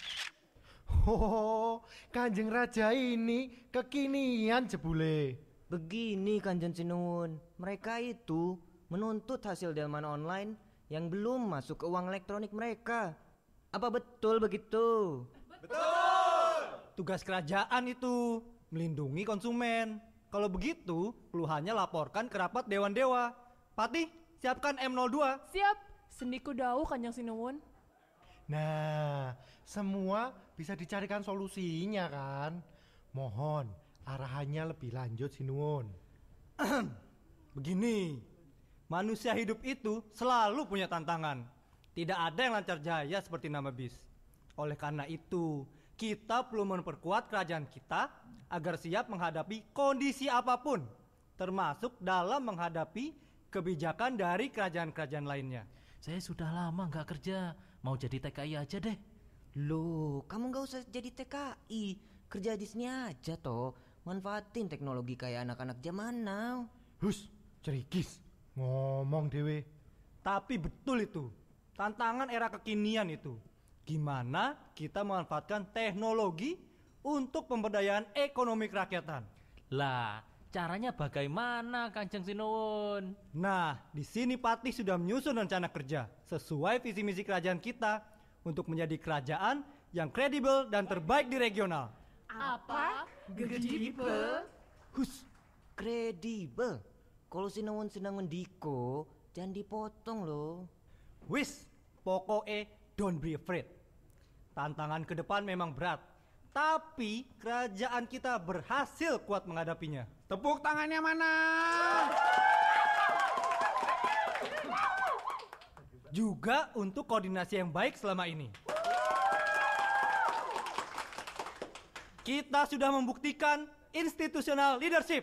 [SPEAKER 21] Oh, Kanjeng Raja ini kekinian jebule.
[SPEAKER 14] Begini Kanjeng Sinuwun, mereka itu menuntut hasil delman online yang belum masuk ke uang elektronik mereka. Apa betul begitu?
[SPEAKER 6] Betul! Tugas kerajaan itu melindungi konsumen. Kalau begitu, keluhannya laporkan ke rapat Dewan Dewa. Patih, siapkan M nol dua.
[SPEAKER 7] Siap, sendiku dawuh Kanjeng Sinuwun.
[SPEAKER 21] Nah, semua bisa dicarikan solusinya kan? Mohon arahannya lebih lanjut Sinuwun.
[SPEAKER 6] Begini, manusia hidup itu selalu punya tantangan. Tidak ada yang lancar jaya seperti nama bis. Oleh karena itu, kita perlu memperkuat kerajaan kita agar siap menghadapi kondisi apapun, termasuk dalam menghadapi kebijakan dari kerajaan-kerajaan lainnya.
[SPEAKER 16] Saya sudah lama nggak kerja, mau jadi T K I aja deh.
[SPEAKER 14] Loh, kamu nggak usah jadi T K I, kerja di sini aja toh. Manfaatin teknologi kayak anak-anak zaman now.
[SPEAKER 21] Hus, cerikis, ngomong dewe.
[SPEAKER 6] Tapi betul itu, tantangan era kekinian itu. Gimana kita memanfaatkan teknologi untuk pemberdayaan ekonomi kerakyatan.
[SPEAKER 16] Lah, caranya bagaimana Kanjeng Sinuwun?
[SPEAKER 6] Nah, di sini Patih sudah menyusun rencana kerja sesuai visi misi kerajaan kita untuk menjadi kerajaan yang kredibel dan terbaik di regional.
[SPEAKER 7] Apa? Kredibel?
[SPEAKER 14] Hus, kredibel. Kalau Sinuwun sedang mendiko, jangan dipotong loh.
[SPEAKER 6] Wis, pokoknya don't be afraid. Tantangan ke depan memang berat, tapi kerajaan kita berhasil kuat menghadapinya.
[SPEAKER 15] Tepuk tangannya mana?
[SPEAKER 6] Juga untuk koordinasi yang baik selama ini. Kita sudah membuktikan institutional leadership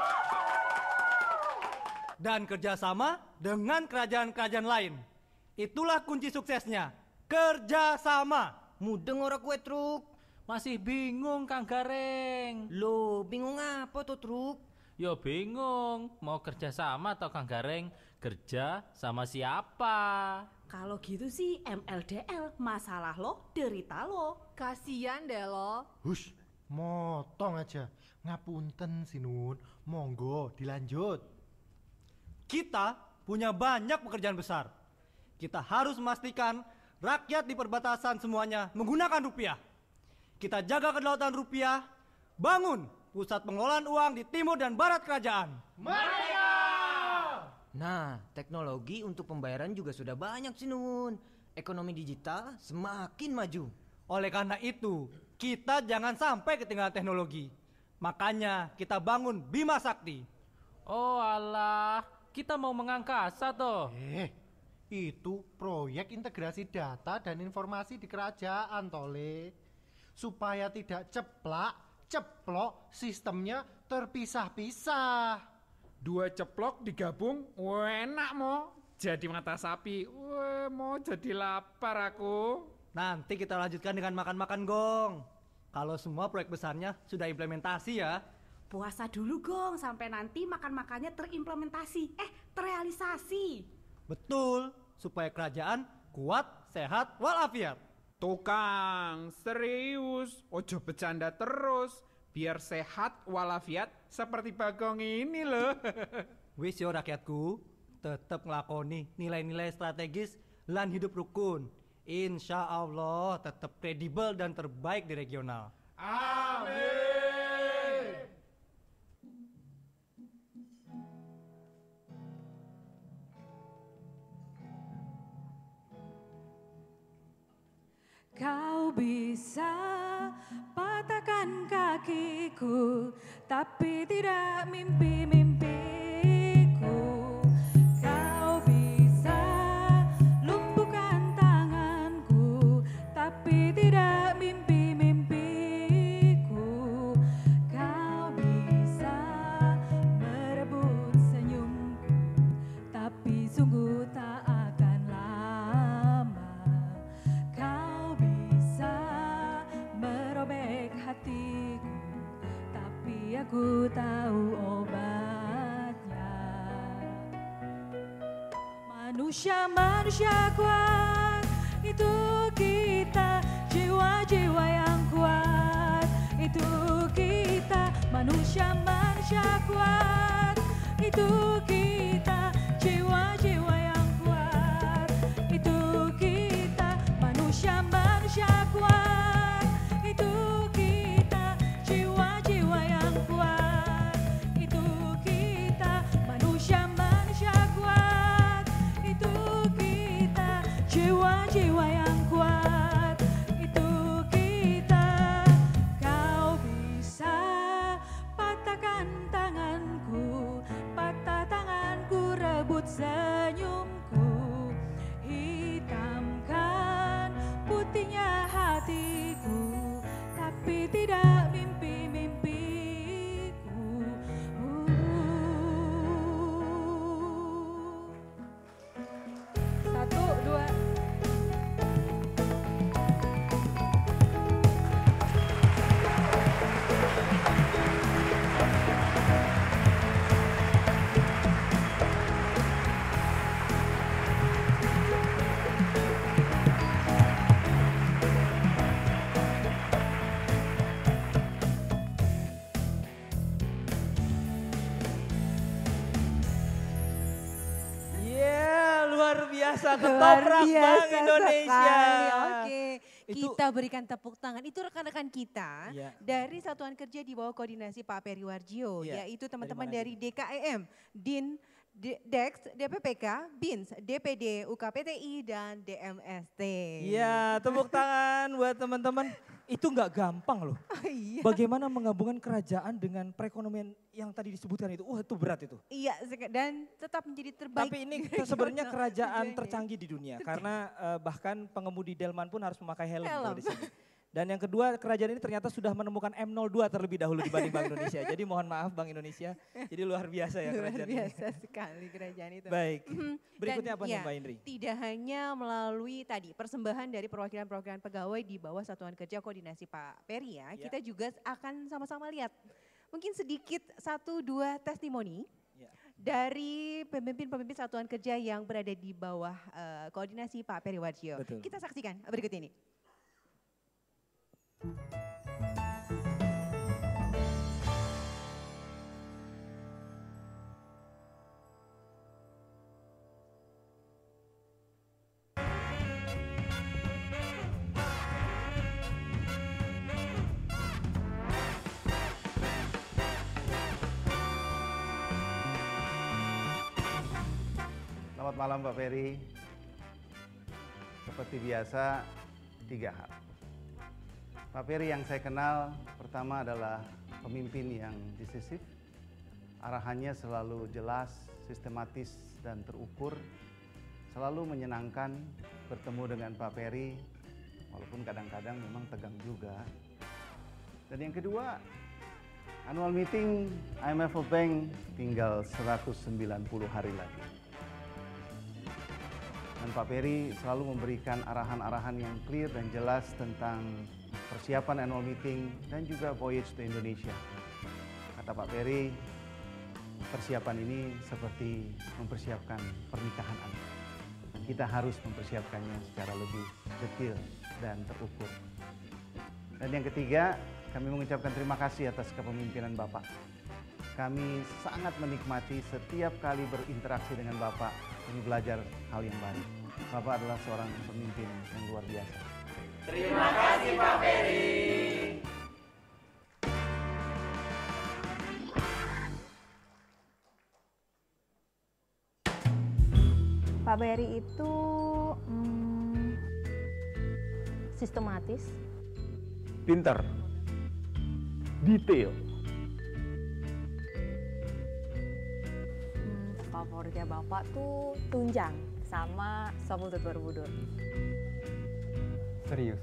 [SPEAKER 6] dan kerjasama dengan kerajaan-kerajaan lain. Itulah kunci suksesnya, kerjasama.
[SPEAKER 14] Mudeng ora kue truk.
[SPEAKER 16] Masih bingung Kang Gareng.
[SPEAKER 14] Loh, bingung apa tuh truk?
[SPEAKER 16] Yo bingung, mau kerja sama atau Kang Gareng? Kerja sama siapa?
[SPEAKER 19] Kalau gitu sih M L D L, masalah lo, derita lo.
[SPEAKER 7] Kasian deh lo.
[SPEAKER 21] Hush, motong aja. Ngapunten Sinuwun, monggo dilanjut.
[SPEAKER 6] Kita punya banyak pekerjaan besar. Kita harus memastikan rakyat di perbatasan semuanya menggunakan rupiah. Kita jaga kedaulatan rupiah, bangun pusat pengelolaan uang di timur dan barat kerajaan.
[SPEAKER 14] Merdeka! Nah, teknologi untuk pembayaran juga sudah banyak Sinuwun. Ekonomi digital semakin maju.
[SPEAKER 6] Oleh karena itu, kita jangan sampai ketinggalan teknologi. Makanya kita bangun Bima Sakti.
[SPEAKER 16] Oh alah, kita mau mengangkasa toh.
[SPEAKER 21] Eh, itu proyek integrasi data dan informasi di kerajaan tole. Supaya tidak ceplak, ceplok, sistemnya terpisah-pisah.
[SPEAKER 15] Dua ceplok digabung, enak mo. Jadi mata sapi, wah mau jadi lapar aku.
[SPEAKER 6] Nanti kita lanjutkan dengan makan-makan gong. Kalau semua proyek besarnya sudah implementasi ya.
[SPEAKER 19] Puasa dulu gong, sampai nanti makan-makannya terimplementasi, eh terrealisasi.
[SPEAKER 6] Betul, supaya kerajaan kuat, sehat, walafiat.
[SPEAKER 15] Tukang, serius, ojo bercanda terus, biar sehat walafiat seperti Bagong ini loh.
[SPEAKER 6] Wis yo rakyatku, tetap ngelakoni nilai-nilai strategis lan hidup rukun. Insya Allah tetap kredibel dan terbaik di regional.
[SPEAKER 17] Amin.
[SPEAKER 8] Langkahkan kakiku, tapi tidak mimpi-mimpiku. Kau bisa lumpuhkan tanganku, tapi tidak mimpi-mimpiku. Kau bisa merebut senyumku, tapi sungguh tak akan lama. Kau bisa merobek hatiku, tapi aku tahu obatnya. Manusia-manusia kuat, itu kita. Jiwa-jiwa yang kuat, itu kita. Manusia-manusia kuat, itu kita. Jiwa-jiwa yang kuat, itu kita. Manusia-manusia kuat, itu kita. Jiwa-jiwa yang kuat, itu kita. Manusia-manusia kuat, itu kita. Jiwa-jiwa yang kuat, itu kita. Kau bisa patahkan tanganku, patah tanganku, rebut senyumku, hitamkan putihnya hatiku, tapi tidak mimpi-mimpiku. Satu, dua.
[SPEAKER 1] Yeah, luar biasa
[SPEAKER 2] Luar
[SPEAKER 1] ketoprak
[SPEAKER 2] biasa
[SPEAKER 1] Bank Indonesia.
[SPEAKER 2] sekali. Oke,
[SPEAKER 1] Itu-
[SPEAKER 2] kita berikan tepuk tangan. Itu rekan-rekan kita
[SPEAKER 1] Iya.
[SPEAKER 2] dari Satuan Kerja di bawah koordinasi Pak Peri Warjio,
[SPEAKER 1] Iya,
[SPEAKER 2] yaitu
[SPEAKER 1] dari
[SPEAKER 2] teman-teman
[SPEAKER 1] mana
[SPEAKER 2] dari D K E M, D I N, D- Dex, D P P K, B I N S, D P D, U K P T I, dan D M S T.
[SPEAKER 1] Iya, tepuk tangan buat teman-teman. Itu nggak gampang loh.
[SPEAKER 2] Iya.
[SPEAKER 1] Bagaimana menggabungkan kerajaan dengan perekonomian yang tadi disebutkan itu. Wah, itu berat itu.
[SPEAKER 2] Iya, sek- dan tetap menjadi terbaik.
[SPEAKER 1] Tapi ini sebenarnya kerajaan
[SPEAKER 2] Tujuannya.
[SPEAKER 1] tercanggih di dunia karena eh, bahkan pengemudi delman pun harus memakai helm,
[SPEAKER 2] Helm.
[SPEAKER 1] kalau di sini. Dan yang kedua, kerajaan ini ternyata sudah menemukan M nol dua terlebih dahulu dibanding Bank Indonesia. Jadi mohon maaf Bank Indonesia. Jadi luar biasa ya
[SPEAKER 2] Luar
[SPEAKER 1] kerajaan
[SPEAKER 2] biasa
[SPEAKER 1] ini.
[SPEAKER 2] sekali kerajaan itu.
[SPEAKER 1] Baik.
[SPEAKER 2] Mhm.
[SPEAKER 1] Berikutnya
[SPEAKER 2] Dan
[SPEAKER 1] apa nih,
[SPEAKER 2] ya,
[SPEAKER 1] Mbak Indri?
[SPEAKER 2] Tidak hanya melalui tadi persembahan dari perwakilan-perwakilan pegawai di bawah Satuan Kerja Koordinasi Pak Peri ya,
[SPEAKER 1] Ya.
[SPEAKER 2] kita juga akan sama-sama lihat mungkin sedikit satu dua testimoni
[SPEAKER 1] Ya.
[SPEAKER 2] dari pemimpin-pemimpin Satuan Kerja yang berada di bawah eh, koordinasi Pak Peri Warjio.
[SPEAKER 1] Betul.
[SPEAKER 2] Kita saksikan berikut ini.
[SPEAKER 9] Selamat malam Pak Peri. Seperti biasa, tiga hal. Pak Peri yang saya kenal pertama adalah pemimpin yang decisif, arahannya selalu jelas, sistematis dan terukur, selalu menyenangkan bertemu dengan Pak Peri, walaupun kadang-kadang memang tegang juga. Dan yang kedua, annual meeting I M F World Bank tinggal seratus sembilan puluh hari lagi. Dan Pak Peri selalu memberikan arahan-arahan yang clear dan jelas tentang persiapan annual meeting dan juga voyage to Indonesia. Kata Pak Peri, persiapan ini seperti mempersiapkan pernikahan anak. Kita harus mempersiapkannya secara lebih detail dan terukur. Dan yang ketiga, kami mengucapkan terima kasih atas kepemimpinan Bapak. Kami sangat menikmati setiap kali berinteraksi dengan Bapak, kami belajar hal yang baru. Bapak adalah seorang pemimpin yang luar biasa.
[SPEAKER 17] Terima kasih Pak Peri.
[SPEAKER 23] Pak Peri itu hmm, sistematis,
[SPEAKER 24] Pinter,
[SPEAKER 10] detail.
[SPEAKER 23] Hmm, favoritnya Bapak tuh tunjang sama sop buntut Borobudur.
[SPEAKER 10] Serius.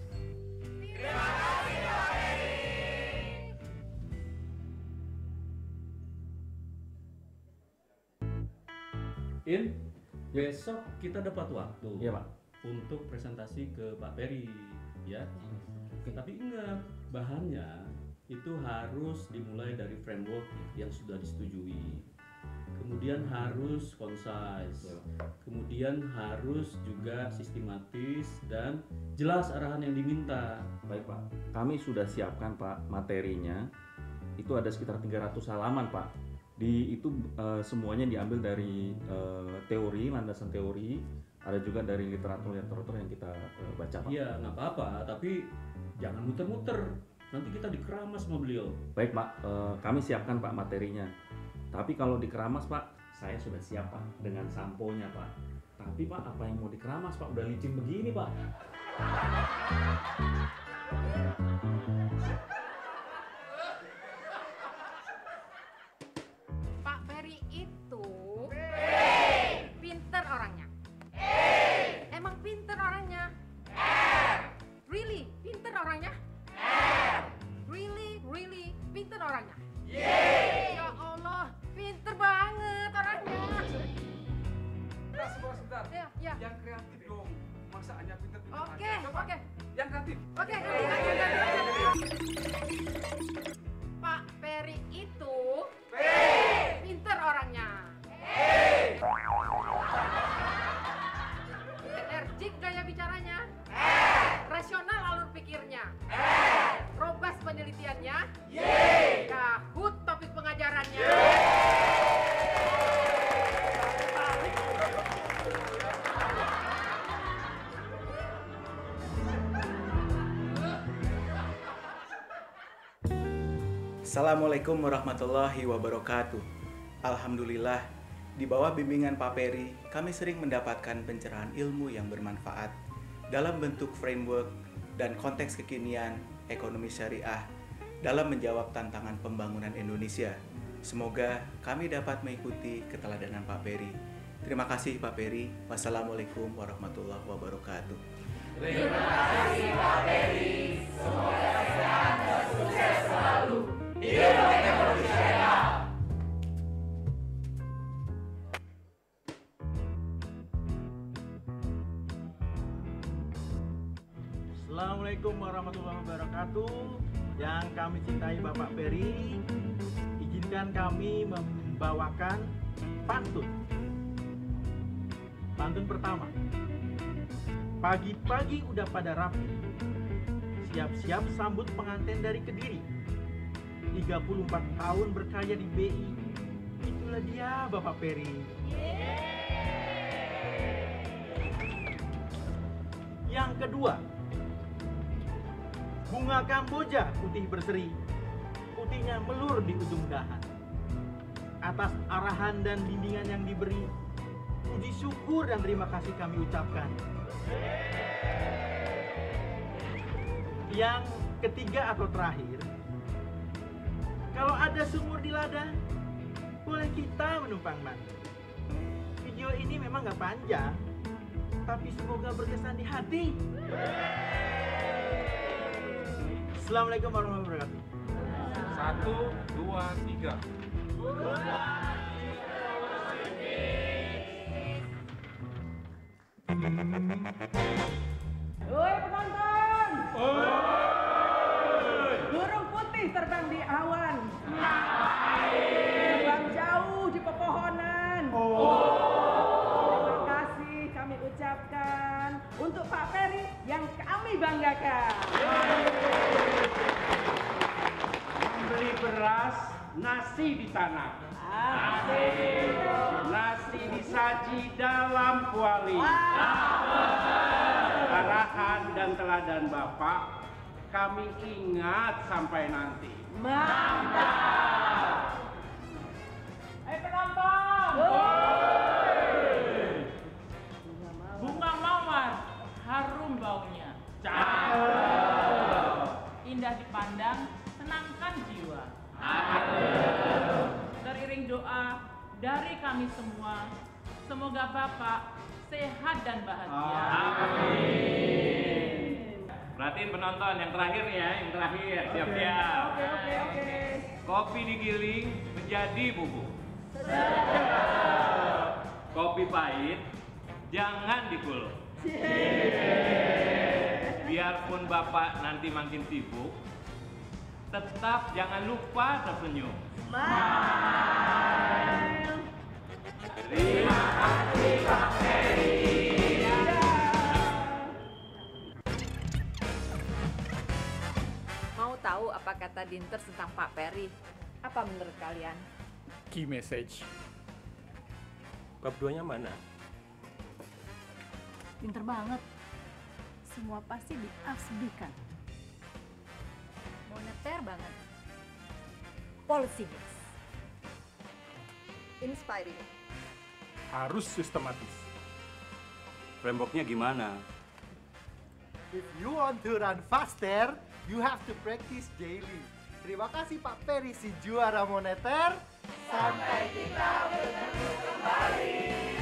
[SPEAKER 11] In, besok kita dapat waktu
[SPEAKER 10] Iya, Pak.
[SPEAKER 11] untuk presentasi ke Pak Peri, ya. Tapi ingat, bahannya itu harus dimulai dari framework yang sudah disetujui. Kemudian harus concise, kemudian harus juga sistematis dan jelas arahan yang diminta.
[SPEAKER 10] Baik, Pak. Kami sudah siapkan, Pak, materinya. Itu ada sekitar tiga ratus halaman, Pak. Di itu uh, semuanya diambil dari uh, teori, landasan teori, ada juga dari literatur-literatur yang kita uh, baca, Pak.
[SPEAKER 11] Iya, nggak apa-apa, tapi jangan muter-muter. Nanti kita dikeramas sama beliau.
[SPEAKER 10] Baik, Pak. Uh, kami siapkan, Pak, materinya. Tapi kalau dikeramas, Pak, saya sudah siap, Pak, dengan samponya, Pak. Tapi, Pak, apa yang mau dikeramas, Pak? Udah licin begini, Pak.
[SPEAKER 12] Pak Peri itu pinter orangnya. Emang pinter orangnya. Really, pinter orangnya. Really, really, pinter orangnya. Ya Allah, pinter banget orangnya.
[SPEAKER 24] Nah, sebentar, sebentar.
[SPEAKER 12] Ya, ya.
[SPEAKER 24] Yang kreatif dong. Masa hanya pinter-pinter
[SPEAKER 12] Oke,
[SPEAKER 24] aja. Coba.
[SPEAKER 12] oke.
[SPEAKER 24] Yang kreatif.
[SPEAKER 12] Oke, oke, oke, oke. Pak Peri itu pinter orangnya. Energik gaya bicaranya. Rasional alur pikirnya. Robas penelitiannya. Yahut topik pengajarannya.
[SPEAKER 25] Assalamualaikum warahmatullahi wabarakatuh. Alhamdulillah, di bawah bimbingan Pak Peri, kami sering mendapatkan pencerahan ilmu yang bermanfaat dalam bentuk framework dan konteks kekinian ekonomi syariah dalam menjawab tantangan pembangunan Indonesia. Semoga kami dapat mengikuti keteladanan Pak Peri. Terima kasih Pak Peri. Wassalamualaikum warahmatullahi wabarakatuh.
[SPEAKER 17] Terima kasih Pak Peri. Semoga sehat dan sukses selalu. Hidup ekonomi syariah.
[SPEAKER 26] Assalamualaikum warahmatullahi wabarakatuh. Yang kami cintai Bapak Peri, izinkan kami membawakan pantun. Pantun pertama. Pagi-pagi udah pada rapi, siap-siap sambut pengantin dari Kediri. tiga puluh empat tahun berkarya di B I. Itulah dia Bapak Peri. Yang kedua, bunga Kamboja putih berseri, putihnya melur di ujung dahan. Atas arahan dan bimbingan yang diberi, puji syukur dan terima kasih kami ucapkan. Yang ketiga atau terakhir, kalau ada sumur di ladang, boleh kita menumpang mandi. Video ini memang gak panjang, tapi semoga berkesan di hati. Assalamualaikum warahmatullahi wabarakatuh.
[SPEAKER 24] Satu, dua, tiga.
[SPEAKER 27] Woi penonton! Burung putih terbang di awan. Terbang jauh di pepohonan. Terima kasih kami ucapkan untuk Pak Peri yang kami banggakan.
[SPEAKER 28] Membeli beras, nasi di tanah. Nasi disaji dalam kuali. Arahan dan teladan Bapak kami ingat sampai nanti.
[SPEAKER 27] Mantap! Hei penonton!
[SPEAKER 29] Bunga mawar, harum baunya.
[SPEAKER 28] Cakep.
[SPEAKER 29] Indah dipandang, senangkan ketenangan jiwa. Teriring doa dari kami semua, semoga Bapak sehat dan bahagia.
[SPEAKER 3] Perhatiin penonton yang terakhir ya, yang terakhir. Siap-siap.
[SPEAKER 27] Oke, oke, oke.
[SPEAKER 3] Kopi digiling menjadi bubuk. Kopi pahit jangan digulung. Biarpun Bapak nanti makin sibuk, tetap jangan lupa tersenyum.
[SPEAKER 27] Smile.
[SPEAKER 3] Terima kasih Pak Ferry.
[SPEAKER 12] Mau tahu apa kata Dinters tentang Pak Ferry? Apa menurut kalian?
[SPEAKER 4] Key message. Bab duanya mana?
[SPEAKER 8] Pinter banget. Semua pasti diabsdikan.
[SPEAKER 23] Moneter banget. Policy mix. Inspiring.
[SPEAKER 4] Harus sistematis.
[SPEAKER 5] Frameworknya gimana?
[SPEAKER 21] If you want to run faster, you have to practice daily. Terima kasih Pak Ferry si juara moneter. Sampai kita bertemu kembali.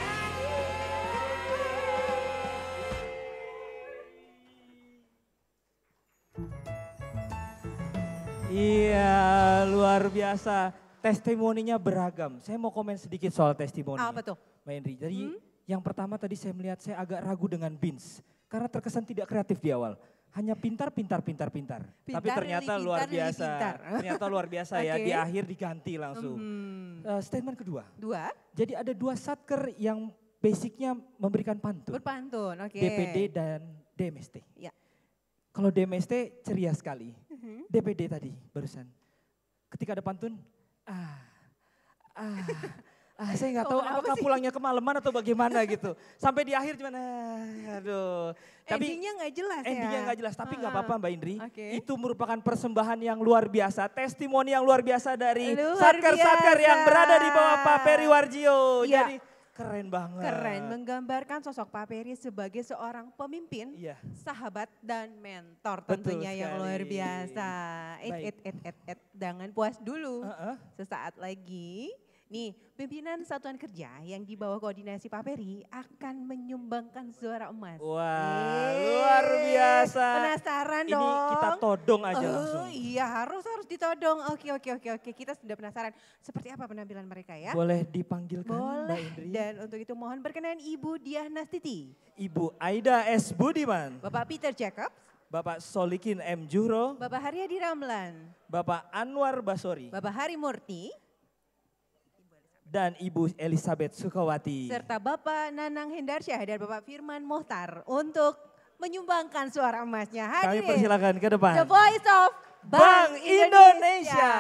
[SPEAKER 1] Iya, luar biasa. Testimoninya beragam. Saya mau komen sedikit soal testimoni.
[SPEAKER 2] Apa tuh?
[SPEAKER 1] Mbak Indri, jadi yang pertama tadi saya melihat saya agak ragu dengan Beans. Karena terkesan tidak kreatif di awal. Hanya pintar, pintar, pintar, pintar.
[SPEAKER 2] Pintar,
[SPEAKER 1] Tapi ternyata
[SPEAKER 2] lili,
[SPEAKER 1] luar
[SPEAKER 2] pintar, lili,
[SPEAKER 1] biasa.
[SPEAKER 2] pintar.
[SPEAKER 1] Ternyata luar biasa ya,
[SPEAKER 2] Oke.
[SPEAKER 1] di akhir diganti langsung.
[SPEAKER 2] Hmm.
[SPEAKER 1] Uh, statement kedua.
[SPEAKER 2] Dua.
[SPEAKER 1] Jadi ada dua satker yang basicnya memberikan pantun.
[SPEAKER 2] Berpantun, oke.
[SPEAKER 1] D P D dan D M S T.
[SPEAKER 2] Ya.
[SPEAKER 1] Kalau D M S T ceria sekali.
[SPEAKER 2] Mhm.
[SPEAKER 1] D P D tadi barusan. Ketika ada pantun, ah, ah, ah saya nggak tahu
[SPEAKER 2] Ngomong apa
[SPEAKER 1] apakah
[SPEAKER 2] sih?
[SPEAKER 1] pulangnya kemalaman atau bagaimana gitu. Sampai di akhir cuman, ah, aduh.
[SPEAKER 2] Endingnya nggak jelas ya?
[SPEAKER 1] Endingnya nggak jelas, tapi nggak apa-apa Mbak Indri.
[SPEAKER 2] Oke.
[SPEAKER 1] Itu merupakan persembahan yang luar biasa, testimoni yang luar biasa dari
[SPEAKER 2] Luar
[SPEAKER 1] satker-satker yang
[SPEAKER 2] biasa.
[SPEAKER 1] berada di bawah Pak Ferry Warjio.
[SPEAKER 2] Iya.
[SPEAKER 1] Jadi keren banget.
[SPEAKER 2] Keren, menggambarkan sosok Pak Ferry sebagai seorang pemimpin,
[SPEAKER 1] Iya.
[SPEAKER 2] sahabat dan mentor
[SPEAKER 1] Betul
[SPEAKER 2] tentunya yang
[SPEAKER 1] sekali.
[SPEAKER 2] luar biasa. Et,
[SPEAKER 1] Baik.
[SPEAKER 2] et, et, et, et, jangan puas dulu.
[SPEAKER 1] Uh-uh.
[SPEAKER 2] Sesaat lagi, nih pimpinan satuan kerja yang di bawah koordinasi Pak Ferry akan menyumbangkan suara emas.
[SPEAKER 1] Wah,
[SPEAKER 2] Eh,
[SPEAKER 1] luar biasa.
[SPEAKER 2] Penasaran
[SPEAKER 1] Ini
[SPEAKER 2] dong?
[SPEAKER 1] kita todong aja
[SPEAKER 2] Oh,
[SPEAKER 1] langsung.
[SPEAKER 2] iya harus harus ditodong. Oke oke oke oke. Kita sudah penasaran seperti apa penampilan mereka ya?
[SPEAKER 1] Boleh dipanggilkan Mbak
[SPEAKER 2] Boleh.
[SPEAKER 1] Indri?
[SPEAKER 2] Dan untuk itu mohon perkenan Ibu Diah Nastiti,
[SPEAKER 1] Ibu Aida S. Budiman,
[SPEAKER 2] Bapak Peter Jacobs,
[SPEAKER 1] Bapak Solikin M. Juhro,
[SPEAKER 2] Bapak Haryadi Ramlan,
[SPEAKER 1] Bapak Anwar Basori,
[SPEAKER 2] Bapak Hari Murti,
[SPEAKER 1] dan Ibu Elizabeth Sukawati.
[SPEAKER 2] serta Bapak Nanang Hendarsyah dan Bapak Firman Mohtar untuk menyumbangkan suara emasnya.
[SPEAKER 1] Kami
[SPEAKER 2] Hadirin,
[SPEAKER 1] persilakan ke depan.
[SPEAKER 2] The Voice of Bank,
[SPEAKER 1] Bank
[SPEAKER 2] Indonesia.
[SPEAKER 1] Indonesia.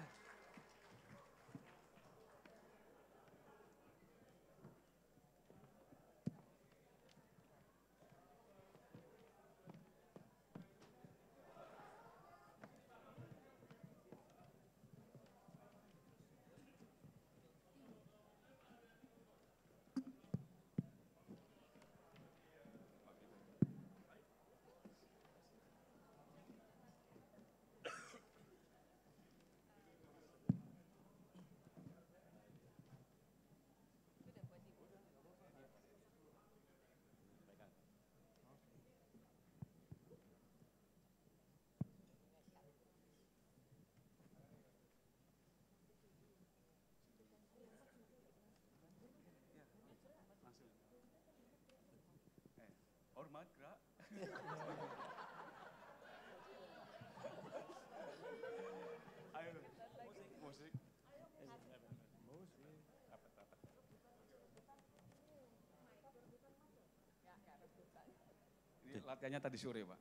[SPEAKER 5] Hormat, gerak. Ayo, musik. Ini latihannya tadi sore, Pak.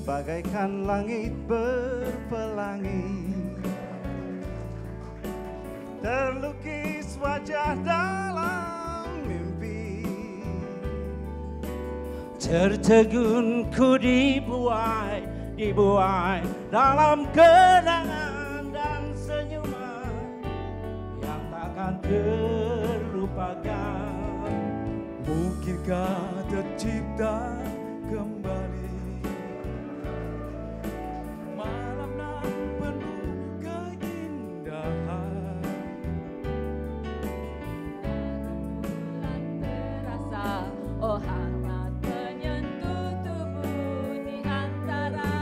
[SPEAKER 9] bagaikan langit berpelangi, terlukis wajah dalam mimpi.
[SPEAKER 7] Tertegunku dibuai, dibuai dalam kenangan dan senyuman yang takkan terlupakan.
[SPEAKER 13] Mungkinkah tercipta kembali malam nan penuh keindahan,
[SPEAKER 17] terasa oh hangat menyentuh tubuh di antara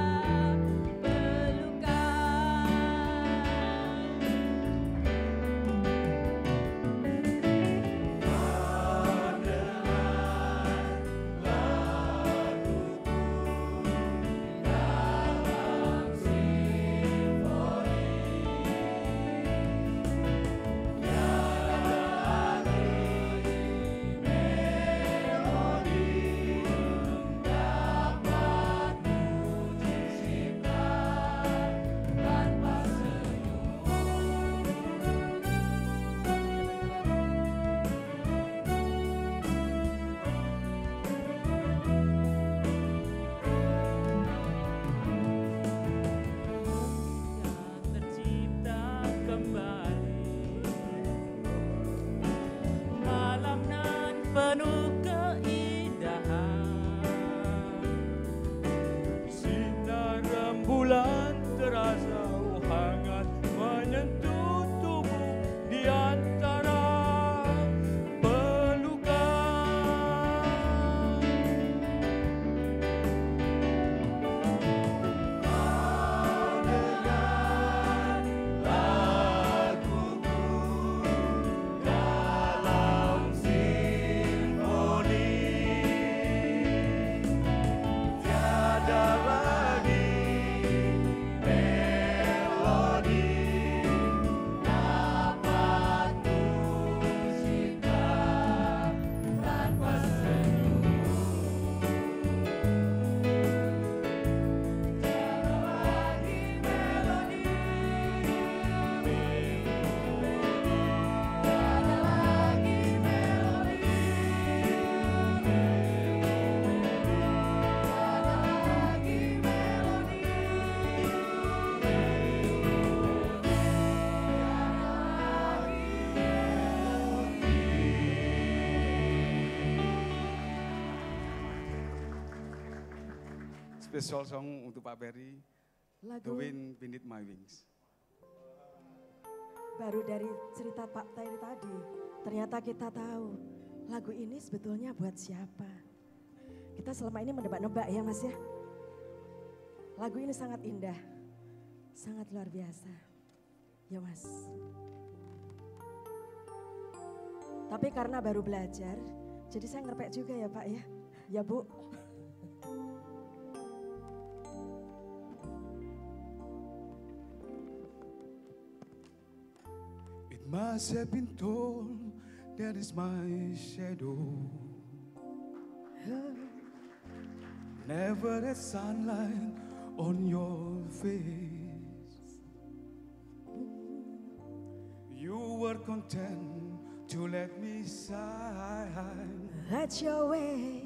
[SPEAKER 7] penuh keindahan.
[SPEAKER 13] Sinar rembulan terasa oh hangat menyentuh tubuh di antara
[SPEAKER 5] special song untuk Pak Perry,
[SPEAKER 14] Lagu-
[SPEAKER 5] The Wind Beneath My Wings.
[SPEAKER 14] Baru dari cerita Pak Perry tadi, ternyata kita tahu lagu ini sebetulnya buat siapa. Kita selama ini menebak-nebak ya Mas ya. Lagu ini sangat indah, sangat luar biasa. Ya Mas. Tapi karena baru belajar, jadi saya ngerpek juga ya Pak ya. Ya Bu.
[SPEAKER 13] Must have been told that is my shadow. Never had sunlight on your face. You were content to let me shine.
[SPEAKER 14] That's your way.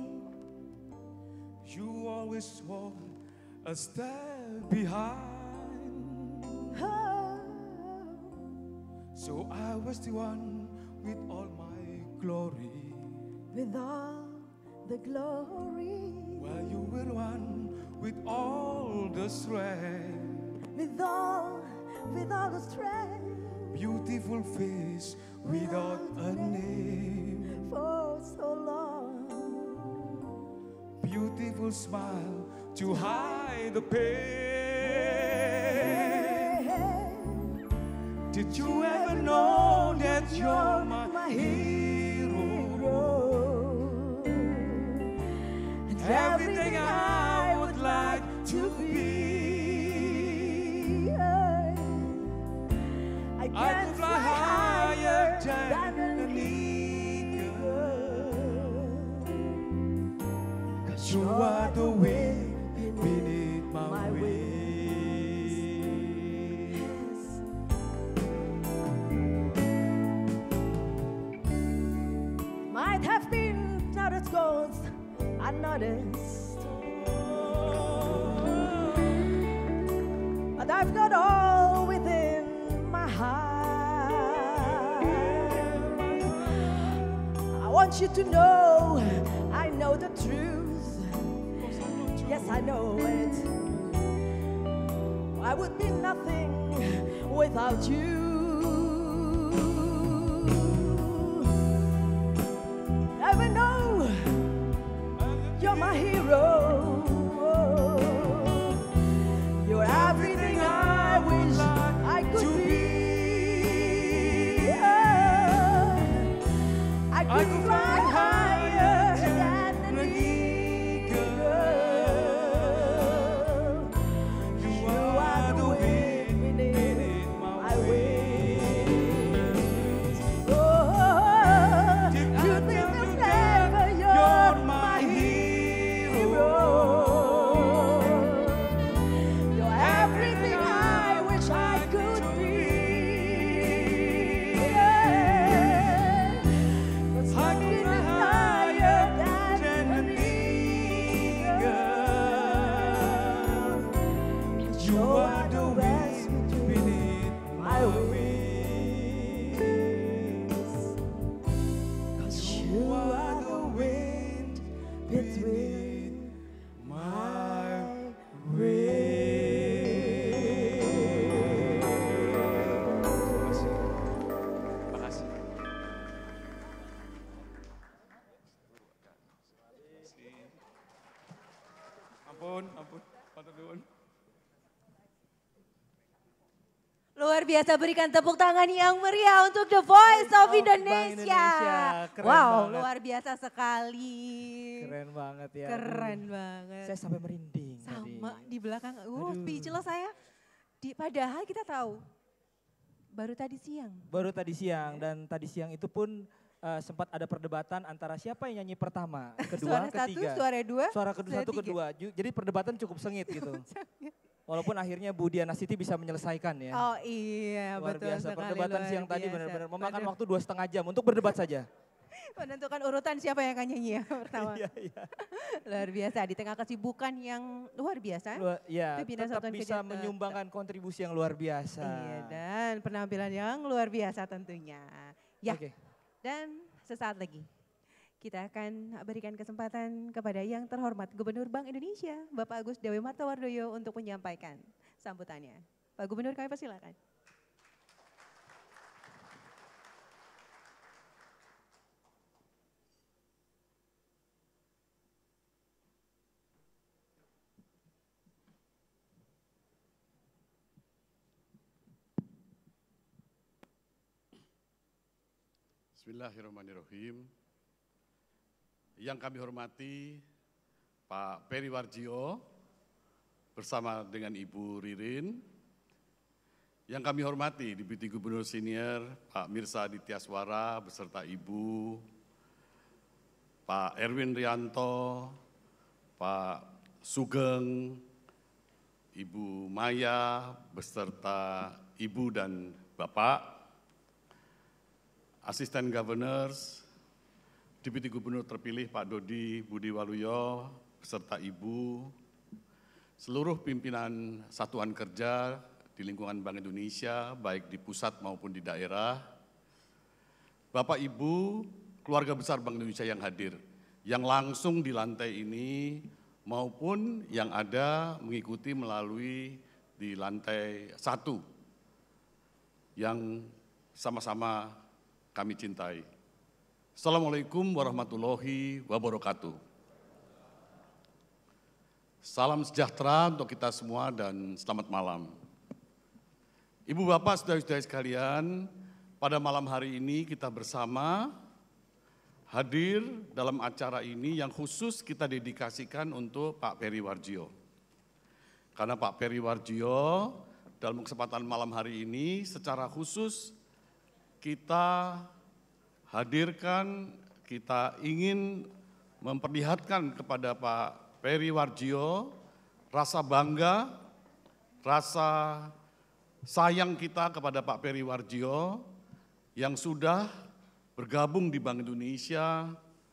[SPEAKER 13] You always walk a step behind. So I was the one with all my glory.
[SPEAKER 14] With all the glory.
[SPEAKER 13] While you were one with all the strength.
[SPEAKER 14] With all, with all the strength.
[SPEAKER 13] Beautiful face without a name.
[SPEAKER 14] For so long.
[SPEAKER 13] Beautiful smile to hide the pain. Did you ever know that you're my hero? And everything I would like to be.
[SPEAKER 14] I
[SPEAKER 13] I could fly higher than an eagle. 'Cause you are the wind beneath
[SPEAKER 14] modest. But I've got all within my heart. I want you to know I know the truth. Yes, I know it. I would be nothing without you. Never know you're my hero. You're everything I wish I could be. I could fly higher than an eagle. You are the wind beneath my wings. Oh, you think I'm clever, you're my hero. You're everything I wish I could be. Cause I can fly higher than an eagle. You are the wind beneath my wings. Cause you are the wind between my wings.
[SPEAKER 5] Makasih. Ampun, ampun, matur nuwun.
[SPEAKER 2] Luar biasa, berikan tepuk tangan yang meriah untuk The Voice of Indonesia.
[SPEAKER 1] Indonesia. Keren
[SPEAKER 2] Wow,
[SPEAKER 1] banget.
[SPEAKER 2] luar biasa sekali.
[SPEAKER 1] Keren banget ya.
[SPEAKER 2] Keren
[SPEAKER 1] Aduh.
[SPEAKER 2] banget.
[SPEAKER 1] Saya sampai merinding tadi.
[SPEAKER 2] Sama di belakang, uh,
[SPEAKER 1] Aduh.
[SPEAKER 2] speechless saya. Di, padahal kita tahu, baru tadi siang.
[SPEAKER 1] Baru tadi siang dan tadi siang itu pun uh, sempat ada perdebatan antara siapa yang nyanyi pertama, kedua,
[SPEAKER 2] Suara satu,
[SPEAKER 1] ketiga.
[SPEAKER 2] suara dua,
[SPEAKER 1] Suara kedua,
[SPEAKER 2] suara
[SPEAKER 1] satu,
[SPEAKER 2] tiga.
[SPEAKER 1] kedua. Ju- Jadi perdebatan cukup sengit gitu. Walaupun akhirnya Bu Diana Siti bisa menyelesaikan ya.
[SPEAKER 2] Oh iya,
[SPEAKER 1] Luar
[SPEAKER 2] betul
[SPEAKER 1] biasa.
[SPEAKER 2] sekali.
[SPEAKER 1] Perdebatan
[SPEAKER 2] luar
[SPEAKER 1] siang tadi
[SPEAKER 2] biasa.
[SPEAKER 1] benar-benar memakan
[SPEAKER 2] Waduh.
[SPEAKER 1] waktu dua setengah jam untuk berdebat saja.
[SPEAKER 2] Menentukan urutan siapa yang akan nyanyi ya pertama.
[SPEAKER 1] Iya, iya.
[SPEAKER 2] Luar biasa, di tengah kesibukan yang luar biasa.
[SPEAKER 1] Luar- ya,
[SPEAKER 2] Pimpinan
[SPEAKER 1] tetap
[SPEAKER 2] Satuan
[SPEAKER 1] bisa
[SPEAKER 2] Kerja-
[SPEAKER 1] menyumbangkan kontribusi yang luar biasa.
[SPEAKER 2] Iya, dan penampilan yang luar biasa tentunya. Ya,
[SPEAKER 1] Oke.
[SPEAKER 2] dan sesaat lagi kita akan berikan kesempatan kepada yang terhormat Gubernur Bank Indonesia, Bapak Agus Dewi Martawardoyo untuk menyampaikan sambutannya. Pak Gubernur, kami persilakan.
[SPEAKER 6] Bismillahirrahmanirrahim. Yang kami hormati Pak Peri Warjio bersama dengan Ibu Ririn. Yang kami hormati Deputi Gubernur Senior Pak Mirsa Dityaswara beserta Ibu, Pak Erwin Rianto, Pak Sugeng, Ibu Maya beserta Ibu dan Bapak, Asisten Governors, Deputi Gubernur terpilih Pak Dodi Budi Waluyo beserta Ibu, seluruh pimpinan satuan kerja di lingkungan Bank Indonesia, baik di pusat maupun di daerah, Bapak Ibu, keluarga besar Bank Indonesia yang hadir, yang langsung di lantai ini maupun yang ada mengikuti melalui di lantai satu, yang sama-sama kami cintai. Assalamualaikum warahmatullahi wabarakatuh. Salam sejahtera untuk kita semua dan selamat malam. Ibu bapak saudara-saudara sekalian, pada malam hari ini kita bersama hadir dalam acara ini yang khusus kita dedikasikan untuk Pak Peri Warjio. Karena Pak Peri Warjio dalam kesempatan malam hari ini secara khusus kita hadirkan, kita ingin memperlihatkan kepada Pak Peri Warjio rasa bangga, rasa sayang kita kepada Pak Peri Warjio yang sudah bergabung di Bank Indonesia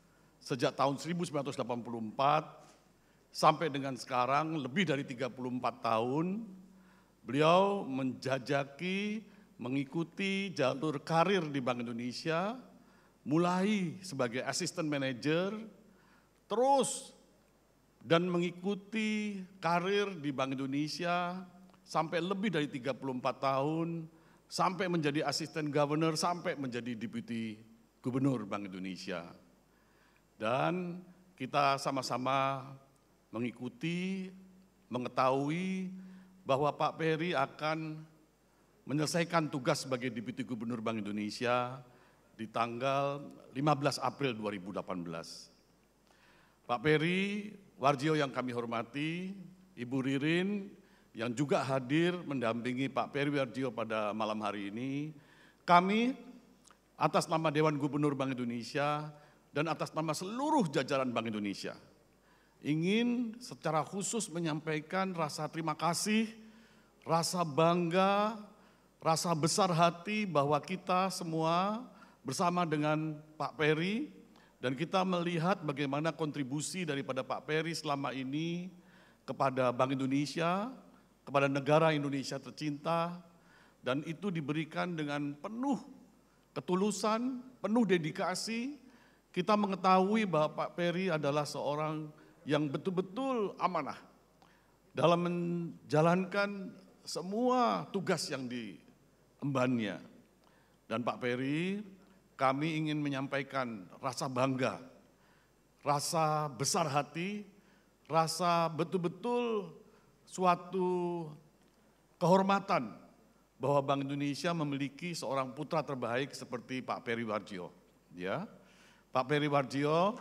[SPEAKER 6] sejak tahun seribu sembilan ratus delapan puluh empat sampai dengan sekarang lebih dari tiga puluh empat tahun, beliau menjajaki, mengikuti jalur karir di Bank Indonesia, mulai sebagai assistant manager, terus dan mengikuti karir di Bank Indonesia sampai lebih dari tiga puluh empat tahun, sampai menjadi asisten governor, sampai menjadi deputi gubernur Bank Indonesia. Dan kita sama-sama mengikuti, mengetahui bahwa Pak Peri akan menyelesaikan tugas sebagai deputi gubernur Bank Indonesia di tanggal lima belas April dua ribu delapan belas. Pak Peri Warjio yang kami hormati, Ibu Ririn yang juga hadir mendampingi Pak Peri Warjio pada malam hari ini, kami atas nama Dewan Gubernur Bank Indonesia dan atas nama seluruh jajaran Bank Indonesia ingin secara khusus menyampaikan rasa terima kasih, rasa bangga, rasa besar hati bahwa kita semua bersama dengan Pak Peri dan kita melihat bagaimana kontribusi daripada Pak Peri selama ini kepada Bank Indonesia, kepada negara Indonesia tercinta, dan itu diberikan dengan penuh ketulusan, penuh dedikasi. Kita mengetahui bahwa Pak Peri adalah seorang yang betul-betul amanah dalam menjalankan semua tugas yang diembannya. Dan Pak Peri, kami ingin menyampaikan rasa bangga, rasa besar hati, rasa betul-betul suatu kehormatan bahwa Bank Indonesia memiliki seorang putra terbaik seperti Pak Peri Warjio. Ya, Pak Peri Warjio,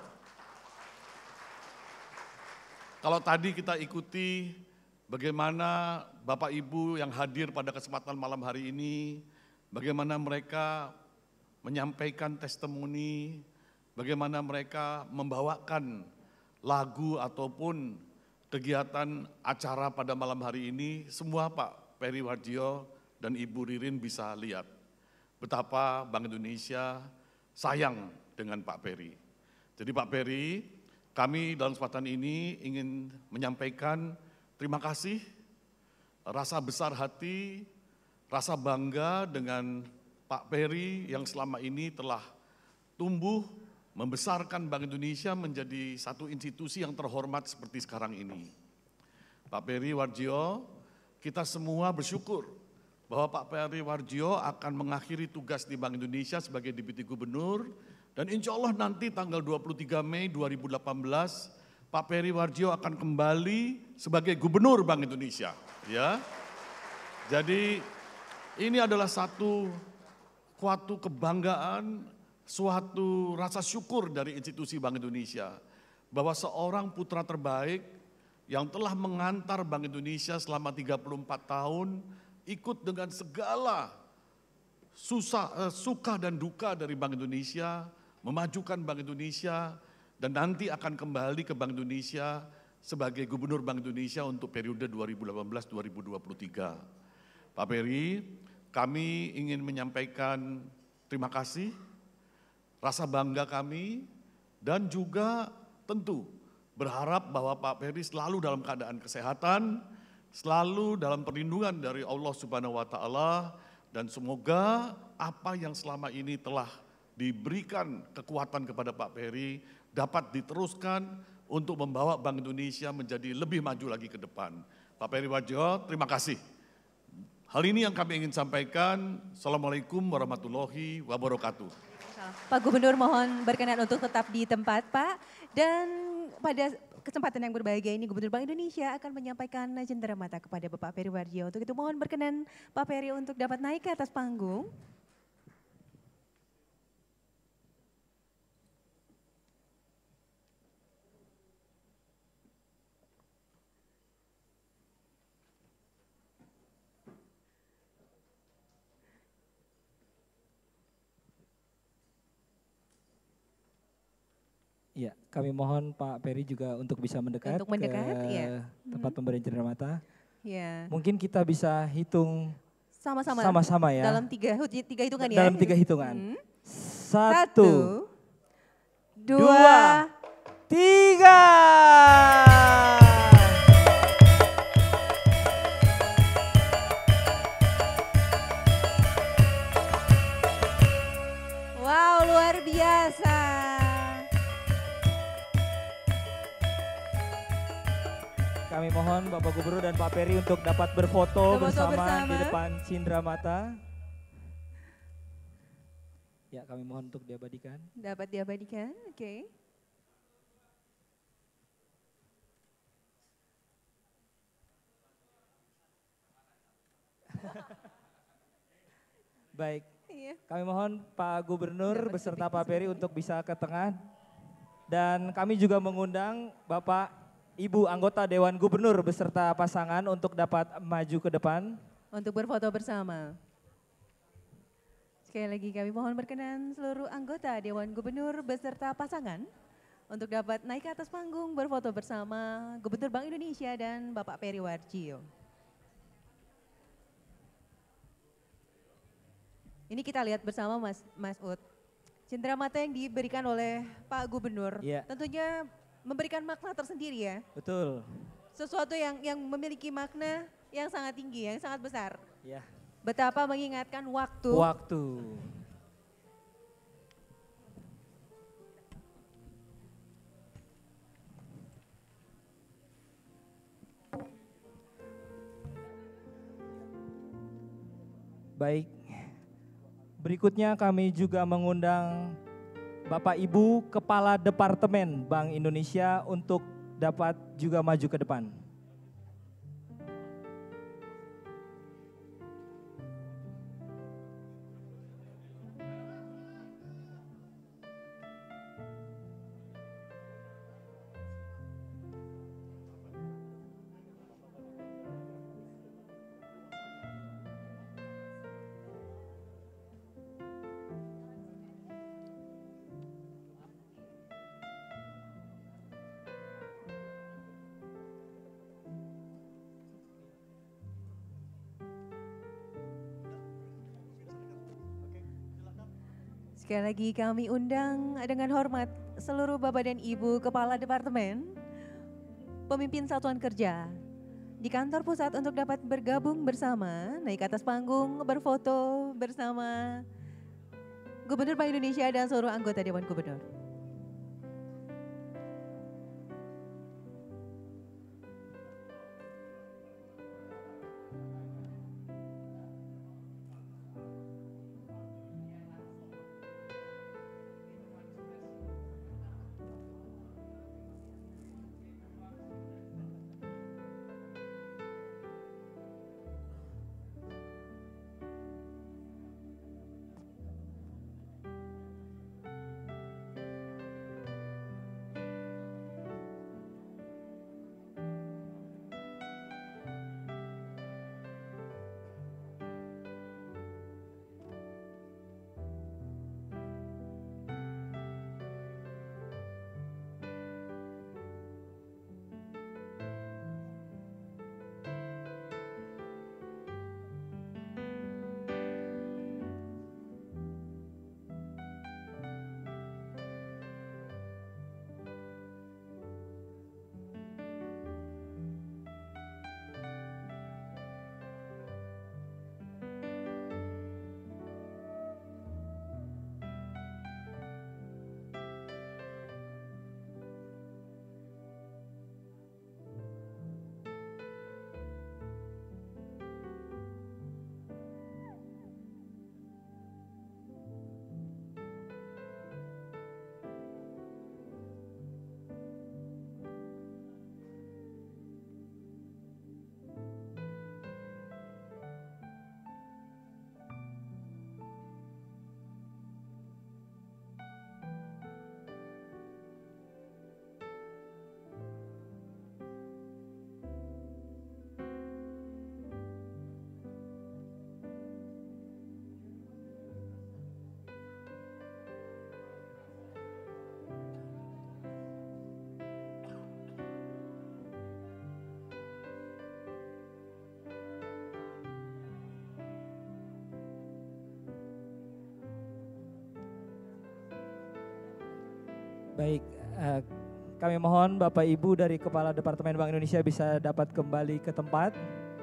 [SPEAKER 6] kalau tadi kita ikuti bagaimana Bapak Ibu yang hadir pada kesempatan malam hari ini, bagaimana mereka menyampaikan testimoni, bagaimana mereka membawakan lagu ataupun kegiatan acara pada malam hari ini, semua Pak Peri Warjio dan Ibu Ririn bisa lihat betapa Bank Indonesia sayang dengan Pak Peri. Jadi Pak Peri, kami dalam kesempatan ini ingin menyampaikan terima kasih, rasa besar hati, rasa bangga dengan Pak Peri yang selama ini telah tumbuh membesarkan Bank Indonesia menjadi satu institusi yang terhormat seperti sekarang ini. Pak Peri Warjio, kita semua bersyukur bahwa Pak Peri Warjio akan mengakhiri tugas di Bank Indonesia sebagai Deputi Gubernur, dan insya Allah nanti tanggal dua puluh tiga Mei dua ribu delapan belas Pak Peri Warjio akan kembali sebagai Gubernur Bank Indonesia. Ya, jadi ini adalah satu suatu kebanggaan, suatu rasa syukur dari institusi Bank Indonesia bahwa seorang putra terbaik yang telah mengantar Bank Indonesia selama tiga puluh empat tahun ikut dengan segala susah, suka dan duka dari Bank Indonesia, memajukan Bank Indonesia, dan nanti akan kembali ke Bank Indonesia sebagai Gubernur Bank Indonesia untuk periode dua ribu delapan belas sampai dua ribu dua puluh tiga. Pak Peri, kami ingin menyampaikan terima kasih, rasa bangga kami, dan juga tentu berharap bahwa Pak Peri selalu dalam keadaan kesehatan, selalu dalam perlindungan dari Allah Subhanahu wa Ta'ala, dan semoga apa yang selama ini telah diberikan kekuatan kepada Pak Peri dapat diteruskan untuk membawa Bank Indonesia menjadi lebih maju lagi ke depan. Pak Peri Warjio, terima kasih. Hal ini yang kami ingin sampaikan. Assalamualaikum warahmatullahi wabarakatuh.
[SPEAKER 2] Pak Gubernur mohon berkenan untuk tetap di tempat Pak. Dan pada kesempatan yang berbahagia ini Gubernur Bank Indonesia akan menyampaikan cenderamata kepada Bapak Peri Warjio. Untuk itu mohon berkenan Pak Peri untuk dapat naik ke atas panggung.
[SPEAKER 1] Ya, kami mohon Pak Peri juga untuk bisa mendekat,
[SPEAKER 2] Untuk mendekat,
[SPEAKER 1] ke
[SPEAKER 2] ya.
[SPEAKER 1] tempat
[SPEAKER 2] Mhm.
[SPEAKER 1] pemberian cenderamata.
[SPEAKER 2] Ya.
[SPEAKER 1] Mungkin kita bisa hitung
[SPEAKER 2] Sama-sama.
[SPEAKER 1] sama-sama ya.
[SPEAKER 2] Dalam tiga, tiga hitungan ya.
[SPEAKER 1] Dalam tiga hitungan.
[SPEAKER 2] Hmm.
[SPEAKER 1] Satu,
[SPEAKER 2] dua,
[SPEAKER 1] tiga.
[SPEAKER 2] Wow, luar biasa.
[SPEAKER 1] Kami mohon Bapak Gubernur dan Pak Peri untuk dapat berfoto
[SPEAKER 2] Berfoto
[SPEAKER 1] bersama,
[SPEAKER 2] bersama.
[SPEAKER 1] di depan Cindra Mata. Ya, kami mohon untuk diabadikan.
[SPEAKER 2] Dapat diabadikan, oke.
[SPEAKER 1] Baik,
[SPEAKER 2] Iya.
[SPEAKER 1] kami mohon Pak Gubernur beserta Pak Peri untuk bisa ke tengah. Dan kami juga mengundang Bapak Ibu anggota Dewan Gubernur beserta pasangan untuk dapat maju ke depan.
[SPEAKER 2] Untuk berfoto bersama. Sekali lagi kami mohon berkenan seluruh anggota Dewan Gubernur beserta pasangan untuk dapat naik ke atas panggung berfoto bersama Gubernur Bank Indonesia dan Bapak Peri Warjio. Ini kita lihat bersama Mas Mas Ut. Cindera mata yang diberikan oleh Pak Gubernur
[SPEAKER 1] Iya.
[SPEAKER 2] tentunya memberikan makna tersendiri ya.
[SPEAKER 1] Betul.
[SPEAKER 2] Sesuatu yang yang memiliki makna yang sangat tinggi, yang sangat besar.
[SPEAKER 1] Ya.
[SPEAKER 2] Betapa mengingatkan waktu.
[SPEAKER 1] Waktu. Baik. Berikutnya kami juga mengundang Bapak Ibu Kepala Departemen Bank Indonesia untuk dapat juga maju ke depan.
[SPEAKER 2] Sekali lagi kami undang dengan hormat seluruh Bapak dan Ibu Kepala Departemen, pemimpin satuan kerja di kantor pusat untuk dapat bergabung bersama, naik ke atas panggung, berfoto bersama Gubernur Bank Indonesia dan seluruh anggota Dewan Gubernur.
[SPEAKER 1] Baik, uh, kami mohon Bapak Ibu dari Kepala Departemen Bank Indonesia bisa dapat kembali ke tempat.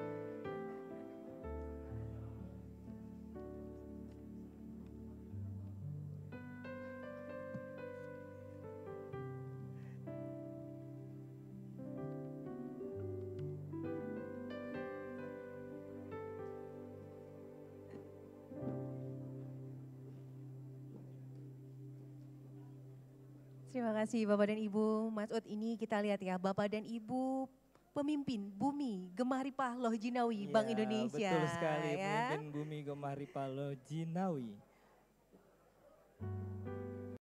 [SPEAKER 2] Terima kasih Bapak dan Ibu. Mas Ut, ini kita lihat ya, Bapak dan Ibu pemimpin Bumi Gemahri Pahloh Jinawi Bank
[SPEAKER 1] Ya,
[SPEAKER 2] Indonesia.
[SPEAKER 1] betul sekali,
[SPEAKER 2] ya.
[SPEAKER 1] pemimpin Bumi Gemahri Pahloh Jinawi.